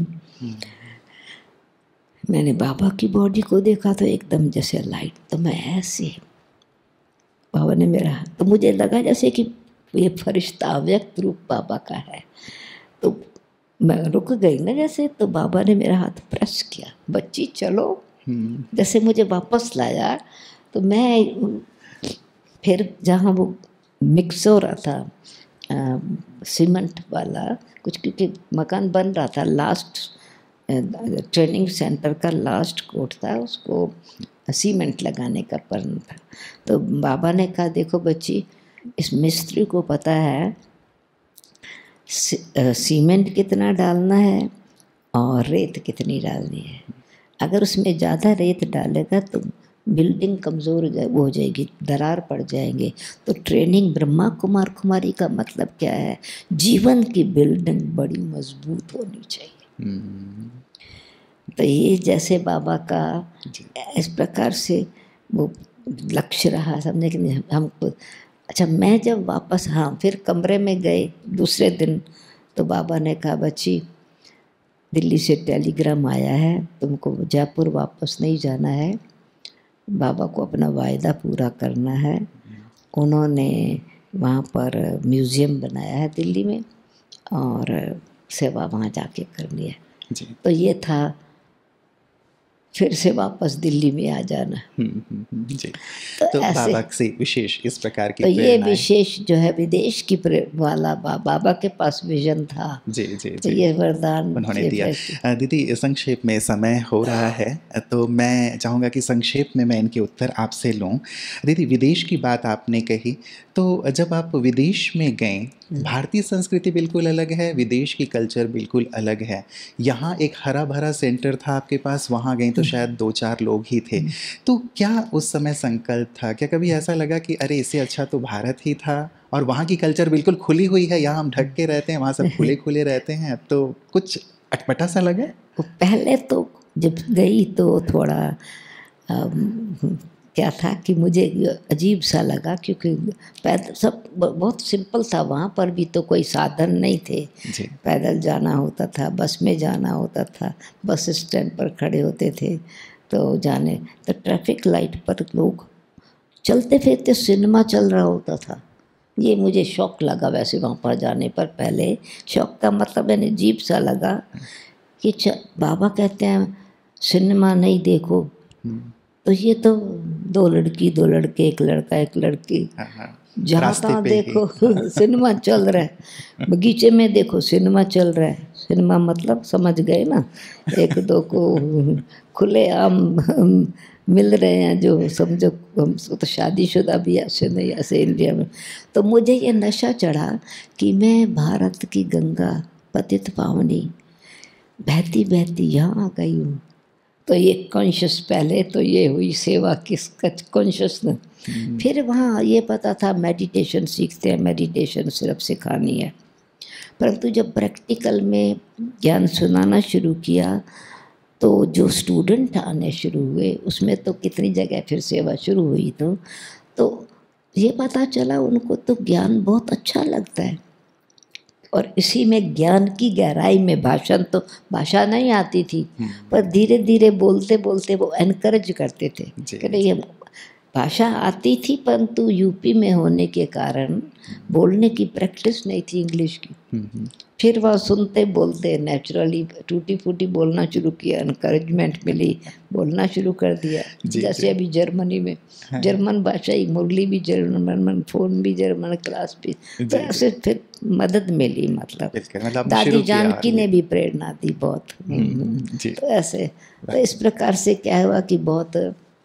मैंने बाबा की बॉडी को देखा तो एकदम जैसे लाइट, तो मैं ऐसे, बाबा ने मेरा हाथ, तो मुझे लगा जैसे कि ये फरिश्ता अव्यक्त रूप बाबा का है। तो मैं रुक गई ना जैसे, तो बाबा ने मेरा हाथ प्रेस किया, बच्ची चलो, जैसे मुझे वापस लाया। तो मैं फिर जहाँ वो मिक्स हो रहा था आ, सीमेंट वाला कुछ, क्योंकि मकान बन रहा था, लास्ट ट्रेनिंग सेंटर का लास्ट कोट था, उसको सीमेंट लगाने का प्लान था। तो बाबा ने कहा देखो बच्ची, इस मिस्त्री को पता है सीमेंट कितना डालना है और रेत कितनी डालनी है। अगर उसमें ज़्यादा रेत डालेगा तो बिल्डिंग कमज़ोर हो जाएगी, दरार पड़ जाएंगे। तो ट्रेनिंग ब्रह्मा कुमार कुमारी का मतलब क्या है, जीवन की बिल्डिंग बड़ी मजबूत होनी चाहिए। तो ये जैसे बाबा का इस प्रकार से वो लक्ष्य रहा, समझे कि नहीं हमको। अच्छा, मैं जब वापस, हाँ, फिर कमरे में गए दूसरे दिन, तो बाबा ने कहा बच्ची, दिल्ली से टेलीग्राम आया है, तुमको जयपुर वापस नहीं जाना है, बाबा को अपना वायदा पूरा करना है। उन्होंने वहाँ पर म्यूज़ियम बनाया है दिल्ली में, और सेवा वहाँ जाके करनी है जी। तो ये था फिर से वापस दिल्ली में आ जाना। जी। तो, तो बाबा से विशेष इस प्रकार की तो ये विशेष जो है विदेश की वाला बा, बाबा के पास विजन था। जी जी तो जी। ये वरदान उन्होंने दिया। दीदी संक्षेप में समय हो रहा है, तो मैं चाहूँगा कि संक्षेप में मैं इनके उत्तर आपसे लूँ। दीदी, विदेश की बात आपने कही, तो जब आप विदेश में गए, भारतीय संस्कृति बिल्कुल अलग है, विदेश की कल्चर बिल्कुल अलग है। यहाँ एक हरा भरा सेंटर था आपके पास, वहाँ गए तो शायद दो चार लोग ही थे। तो क्या उस समय संकल्प था, क्या कभी ऐसा लगा कि अरे इससे अच्छा तो भारत ही था, और वहाँ की कल्चर बिल्कुल खुली हुई है, यहाँ हम ढक के रहते हैं, वहाँ सब खुले खुले रहते हैं, तो कुछ अटपटा सा लगा? पहले तो जब गई तो थोड़ा आम, क्या था कि मुझे अजीब सा लगा, क्योंकि पैदल सब बहुत सिंपल था, वहाँ पर भी तो कोई साधन नहीं थे जी। पैदल जाना होता था, बस में जाना होता था, बस स्टैंड पर खड़े होते थे तो जाने, तो ट्रैफिक लाइट पर लोग चलते फिरते, सिनेमा चल रहा होता था। ये मुझे शौक लगा वैसे वहाँ पर जाने पर। पहले शौक का मतलब मैंने अजीब सा लगा कि बाबा कहते हैं सिनेमा नहीं देखो, तो ये तो दो लड़की दो लड़के, एक लड़का एक लड़की, जहाँ तहाँ देखो सिनेमा चल रहा है, बगीचे में देखो सिनेमा चल रहा है। सिनेमा मतलब समझ गए ना, एक दो को खुले आम मिल रहे हैं, जो समझो हम तो शादीशुदा भी ऐसे नहीं, ऐसे इंडिया में। तो मुझे ये नशा चढ़ा कि मैं भारत की गंगा पतित पावनी बहती बहती यहाँ आ गई हूँ। तो ये कॉन्शियस, पहले तो ये हुई सेवा किस कॉन्शियसनेस। फिर वहाँ ये पता था मेडिटेशन सीखते हैं, मेडिटेशन सिर्फ सिखानी है, परंतु जब प्रैक्टिकल में ज्ञान सुनाना शुरू किया तो जो स्टूडेंट आने शुरू हुए, उसमें तो कितनी जगह फिर सेवा शुरू हुई। तो तो ये पता चला उनको तो ज्ञान बहुत अच्छा लगता है, और इसी में ज्ञान की गहराई में भाषण, तो भाषा नहीं आती थी, पर धीरे धीरे बोलते बोलते वो एनकरेज करते थे कि नहीं, ये भाषा आती थी परंतु यूपी में होने के कारण बोलने की प्रैक्टिस नहीं थी इंग्लिश की। फिर वह सुनते बोलते नेचुरली टूटी फूटी बोलना शुरू किया, एनकरेजमेंट मिली, बोलना शुरू कर दिया। जैसे अभी जर्मनी में जर्मन भाषा ही, मुरली भी जर्मन, फोन भी जर्मन, क्लास भी, तो ऐसे फिर मदद मिली। मतलब, मतलब दादी जानकी ने भी प्रेरणा दी बहुत। तो ऐसे, तो इस प्रकार से क्या हुआ कि बहुत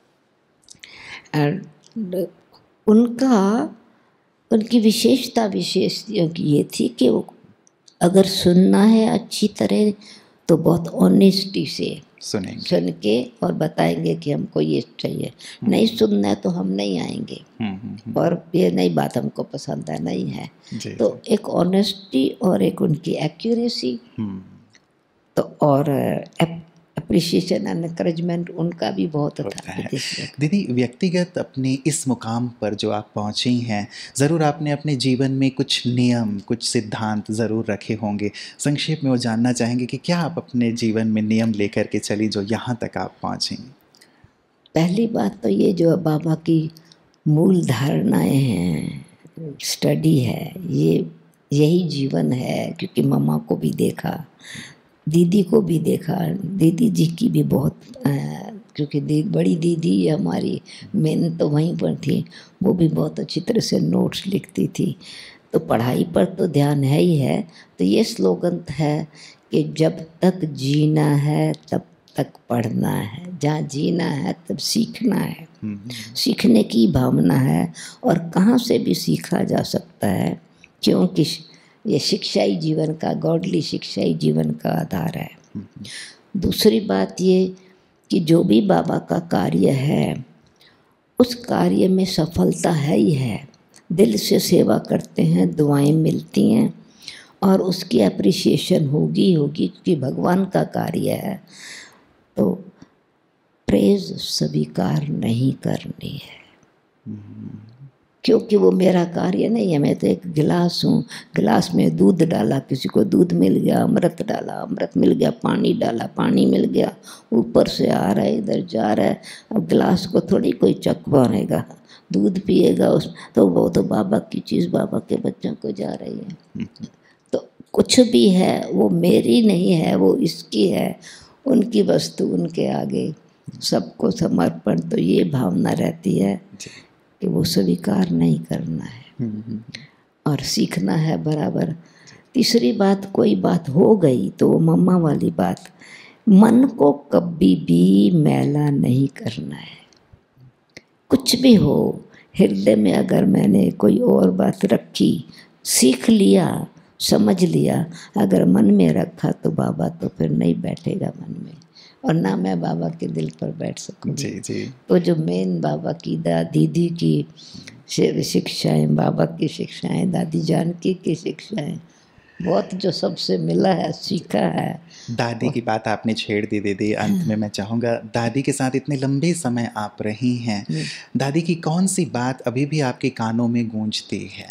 उनका उनकी विशेषता विशेष ये थी कि वो अगर सुनना है अच्छी तरह तो बहुत ऑनेस्टी से, सुनेंगे, सुन के और बताएंगे कि हमको ये चाहिए, नहीं सुनना है तो हम नहीं आएंगे, और ये नई बात हमको पसंद है नहीं है। जी, तो जी. एक ऑनेस्टी और एक उनकी एक्यूरेसी, तो और अप्रिशिएशन एंड एनकरेजमेंट उनका भी बहुत था है। दीदी, व्यक्तिगत अपने इस मुकाम पर जो आप पहुंची हैं, ज़रूर आपने अपने जीवन में कुछ नियम, कुछ सिद्धांत ज़रूर रखे होंगे। संक्षेप में वो जानना चाहेंगे कि क्या आप अपने जीवन में नियम लेकर के चली जो यहाँ तक आप पहुँची? पहली बात तो ये जो बाबा की मूल धारणाएं हैं, स्टडी है, ये यही जीवन है। क्योंकि मम्मा को भी देखा, दीदी को भी देखा, दीदी जी की भी बहुत, क्योंकि दी बड़ी दीदी हमारी मेन तो वहीं पर थी, वो भी बहुत अच्छी तरह से नोट्स लिखती थी। तो पढ़ाई पर तो ध्यान है ही है। तो ये स्लोगन है कि जब तक जीना है तब तक पढ़ना है, जहाँ जीना है तब सीखना है, सीखने की भावना है, और कहाँ से भी सीखा जा सकता है, क्योंकि ये शिक्षा ही जीवन का, गॉडली शिक्षा ही जीवन का आधार है। दूसरी बात ये कि जो भी बाबा का कार्य है उस कार्य में सफलता है ही है। दिल से सेवा करते हैं, दुआएं मिलती हैं, और उसकी अप्रिसिएशन होगी होगी क्योंकि भगवान का कार्य है। तो प्रेज स्वीकार नहीं करनी है, क्योंकि वो मेरा कार्य नहीं है। मैं तो एक गिलास हूँ, गिलास में दूध डाला, किसी को दूध मिल गया, अमृत डाला, अमृत मिल गया, पानी डाला, पानी मिल गया, ऊपर से आ रहा है, इधर जा रहा है। अब गिलास को थोड़ी कोई चख बनेगा, दूध पिएगा उस, तो वो तो बाबा की चीज़ बाबा के बच्चों को जा रही है। तो कुछ भी है वो मेरी नहीं है, वो इसकी है, उनकी वस्तु उनके आगे, सबको समर्पण। तो ये भावना रहती है कि वो स्वीकार नहीं करना है और सीखना है बराबर। तीसरी बात, कोई बात हो गई तो वो मम्मा वाली बात, मन को कभी भी मैला नहीं करना है। कुछ भी हो, हृदय में अगर मैंने कोई और बात रखी, सीख लिया, समझ लिया, अगर मन में रखा तो बाबा तो फिर नहीं बैठेगा मन में, और ना मैं बाबा के दिल पर बैठ सकूँगी। जी जी। तो जो मेन बाबा की दा दीदी की शिक्षाएं, बाबा की शिक्षाएं, दादी जानकी की शिक्षाएं, बहुत जो सबसे मिला है, सीखा है। दादी की बात आपने छेड़ दी दीदी, अंत में मैं चाहूँगा, दादी के साथ इतने लंबे समय आप रही हैं, दादी की कौन सी बात अभी भी आपके कानों में गूंजती है?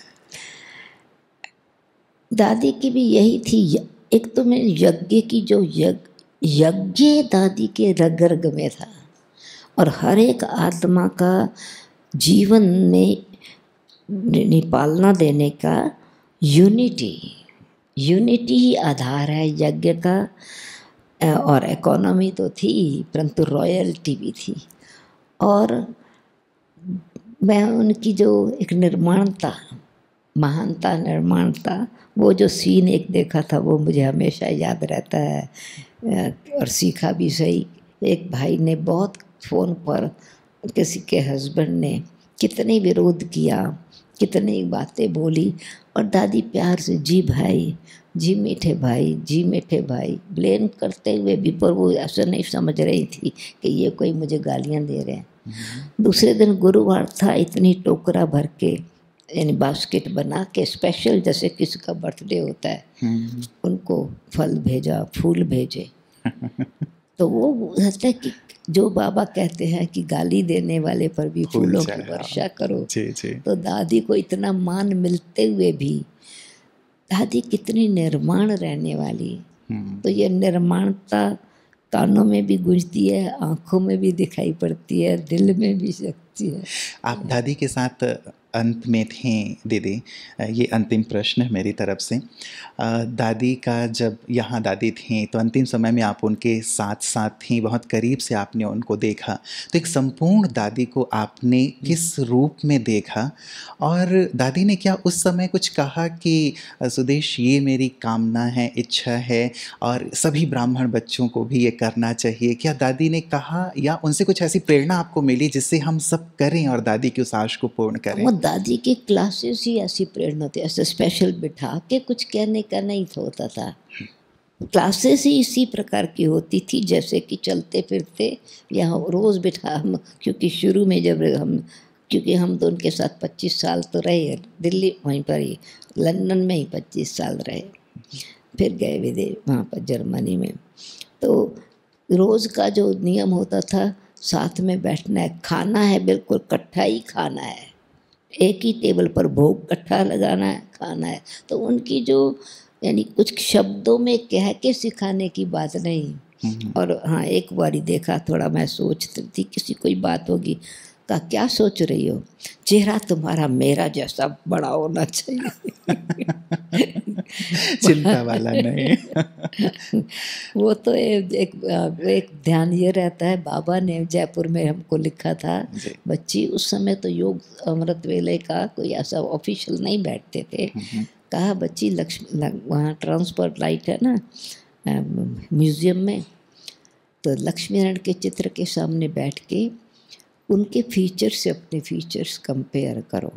दादी की भी यही थी। एक तो मैं यज्ञ की जो यज्ञ यज्ञ दादी के रग रग में था, और हर एक आत्मा का जीवन में निपालना देने का यूनिटी यूनिटी ही आधार है यज्ञ का। और इकोनॉमी तो थी, परंतु रॉयल्टी भी थी। और मैं उनकी जो एक निर्माणता, महानता, निर्माणता, वो जो सीन एक देखा था वो मुझे हमेशा याद रहता है, और सीखा भी सही। एक भाई ने बहुत फ़ोन पर किसी के हस्बैंड ने कितनी विरोध किया, कितनी बातें बोली, और दादी प्यार से जी भाई, जी मीठे भाई, जी मीठे भाई, ब्लेम करते हुए भी, पर वो ऐसा नहीं समझ रही थी कि ये कोई मुझे गालियाँ दे रहे हैं। दूसरे दिन गुरुवार था, इतनी टोकरा भर के, यानी बास्केट बना के स्पेशल, जैसे किसी का बर्थडे होता है, उनको फल भेजा, फूल भेजे। तो वो कहते हैं कि जो बाबा कहते हैं कि गाली देने वाले पर भी फूलों की वर्षा करो। जी, जी। तो दादी को इतना मान मिलते हुए भी, दादी कितनी निर्माण रहने वाली। तो ये निर्माणता कानों में भी गूंजती है, आँखों में भी दिखाई पड़ती है, दिल में भी सकती है। आप दादी के साथ अंत में थे दीदी, ये अंतिम प्रश्न है मेरी तरफ से। दादी का जब यहाँ दादी थी तो अंतिम समय में आप उनके साथ साथ थी, बहुत करीब से आपने उनको देखा, तो एक संपूर्ण दादी को आपने किस रूप में देखा? और दादी ने क्या उस समय कुछ कहा कि सुदेश ये मेरी कामना है, इच्छा है, और सभी ब्राह्मण बच्चों को भी ये करना चाहिए? क्या दादी ने कहा, या उनसे कुछ ऐसी प्रेरणा आपको मिली जिससे हम सब करें और दादी की उस आश को पूर्ण करें? दादी की क्लासेस ही ऐसी प्रेरणा थी, ऐसे स्पेशल बिठा के कुछ कहने का नहीं होता था। क्लासेस ही इसी प्रकार की होती थी, जैसे कि चलते फिरते या रोज़ बिठा हम, क्योंकि शुरू में जब हम, क्योंकि हम तो उनके साथ पच्चीस साल तो रहे दिल्ली, वहीं पर ही लंदन में ही पच्चीस साल रहे, फिर गए विदेश वहाँ पर जर्मनी में। तो रोज़ का जो नियम होता था, साथ में बैठना है, खाना है, बिल्कुल इकट्ठा ही खाना है, एक ही टेबल पर भोग इकट्ठा लगाना है, खाना है। तो उनकी जो यानी कुछ शब्दों में कह के सिखाने की बात नहीं। और हाँ, एक बारी देखा, थोड़ा मैं सोचती थी किसी कोई बात होगी, का क्या सोच रही हो, चेहरा तुम्हारा मेरा जैसा बड़ा होना चाहिए। चिंता वाला नहीं। वो तो एक, एक एक ध्यान ये रहता है, बाबा ने जयपुर में हमको लिखा था, बच्ची उस समय तो योग अमृत वेले का कोई ऐसा ऑफिशियल नहीं बैठते थे, कहा बच्ची लक्ष्मी, वहाँ ट्रांसफर लाइट है ना म्यूज़ियम में, तो लक्ष्मी नारायण के चित्र के सामने बैठ के उनके फीचर्स से अपने फीचर्स कंपेयर करो।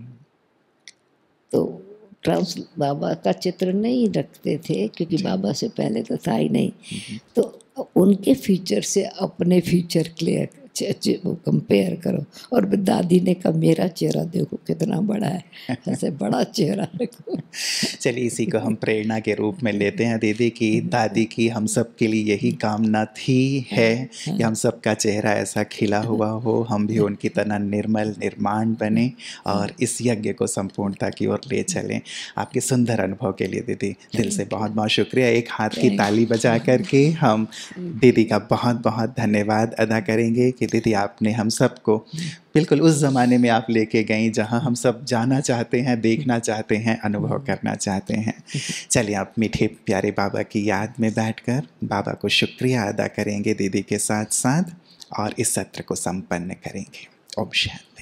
तो ट्रांस बाबा का चित्र नहीं रखते थे, क्योंकि बाबा से पहले तो था ही नहीं, तो उनके फीचर से अपने फीचर क्लियर कंपेयर करो। और दादी ने कहा मेरा चेहरा देखो कितना बड़ा है, ऐसे बड़ा चेहरा देखो। चलिए, इसी को हम प्रेरणा के रूप में लेते हैं दीदी की, दादी की हम सब के लिए यही कामना थी है कि हम सब का चेहरा ऐसा खिला हुआ हो, हम भी उनकी तरह निर्मल निर्माण बने और इस यज्ञ को संपूर्णता की ओर ले चलें। आपके सुंदर अनुभव के लिए दीदी दिल से बहुत बहुत शुक्रिया। एक हाथ की ताली बजा करके हम दीदी का बहुत बहुत धन्यवाद अदा करेंगे कि दीदी आपने हम सबको बिल्कुल उस ज़माने में आप लेके गई जहां हम सब जाना चाहते हैं, देखना चाहते हैं, अनुभव करना चाहते हैं। चलिए, आप मीठे प्यारे बाबा की याद में बैठकर बाबा को शुक्रिया अदा करेंगे दीदी के साथ साथ, और इस सत्र को संपन्न करेंगे। ओम शांति।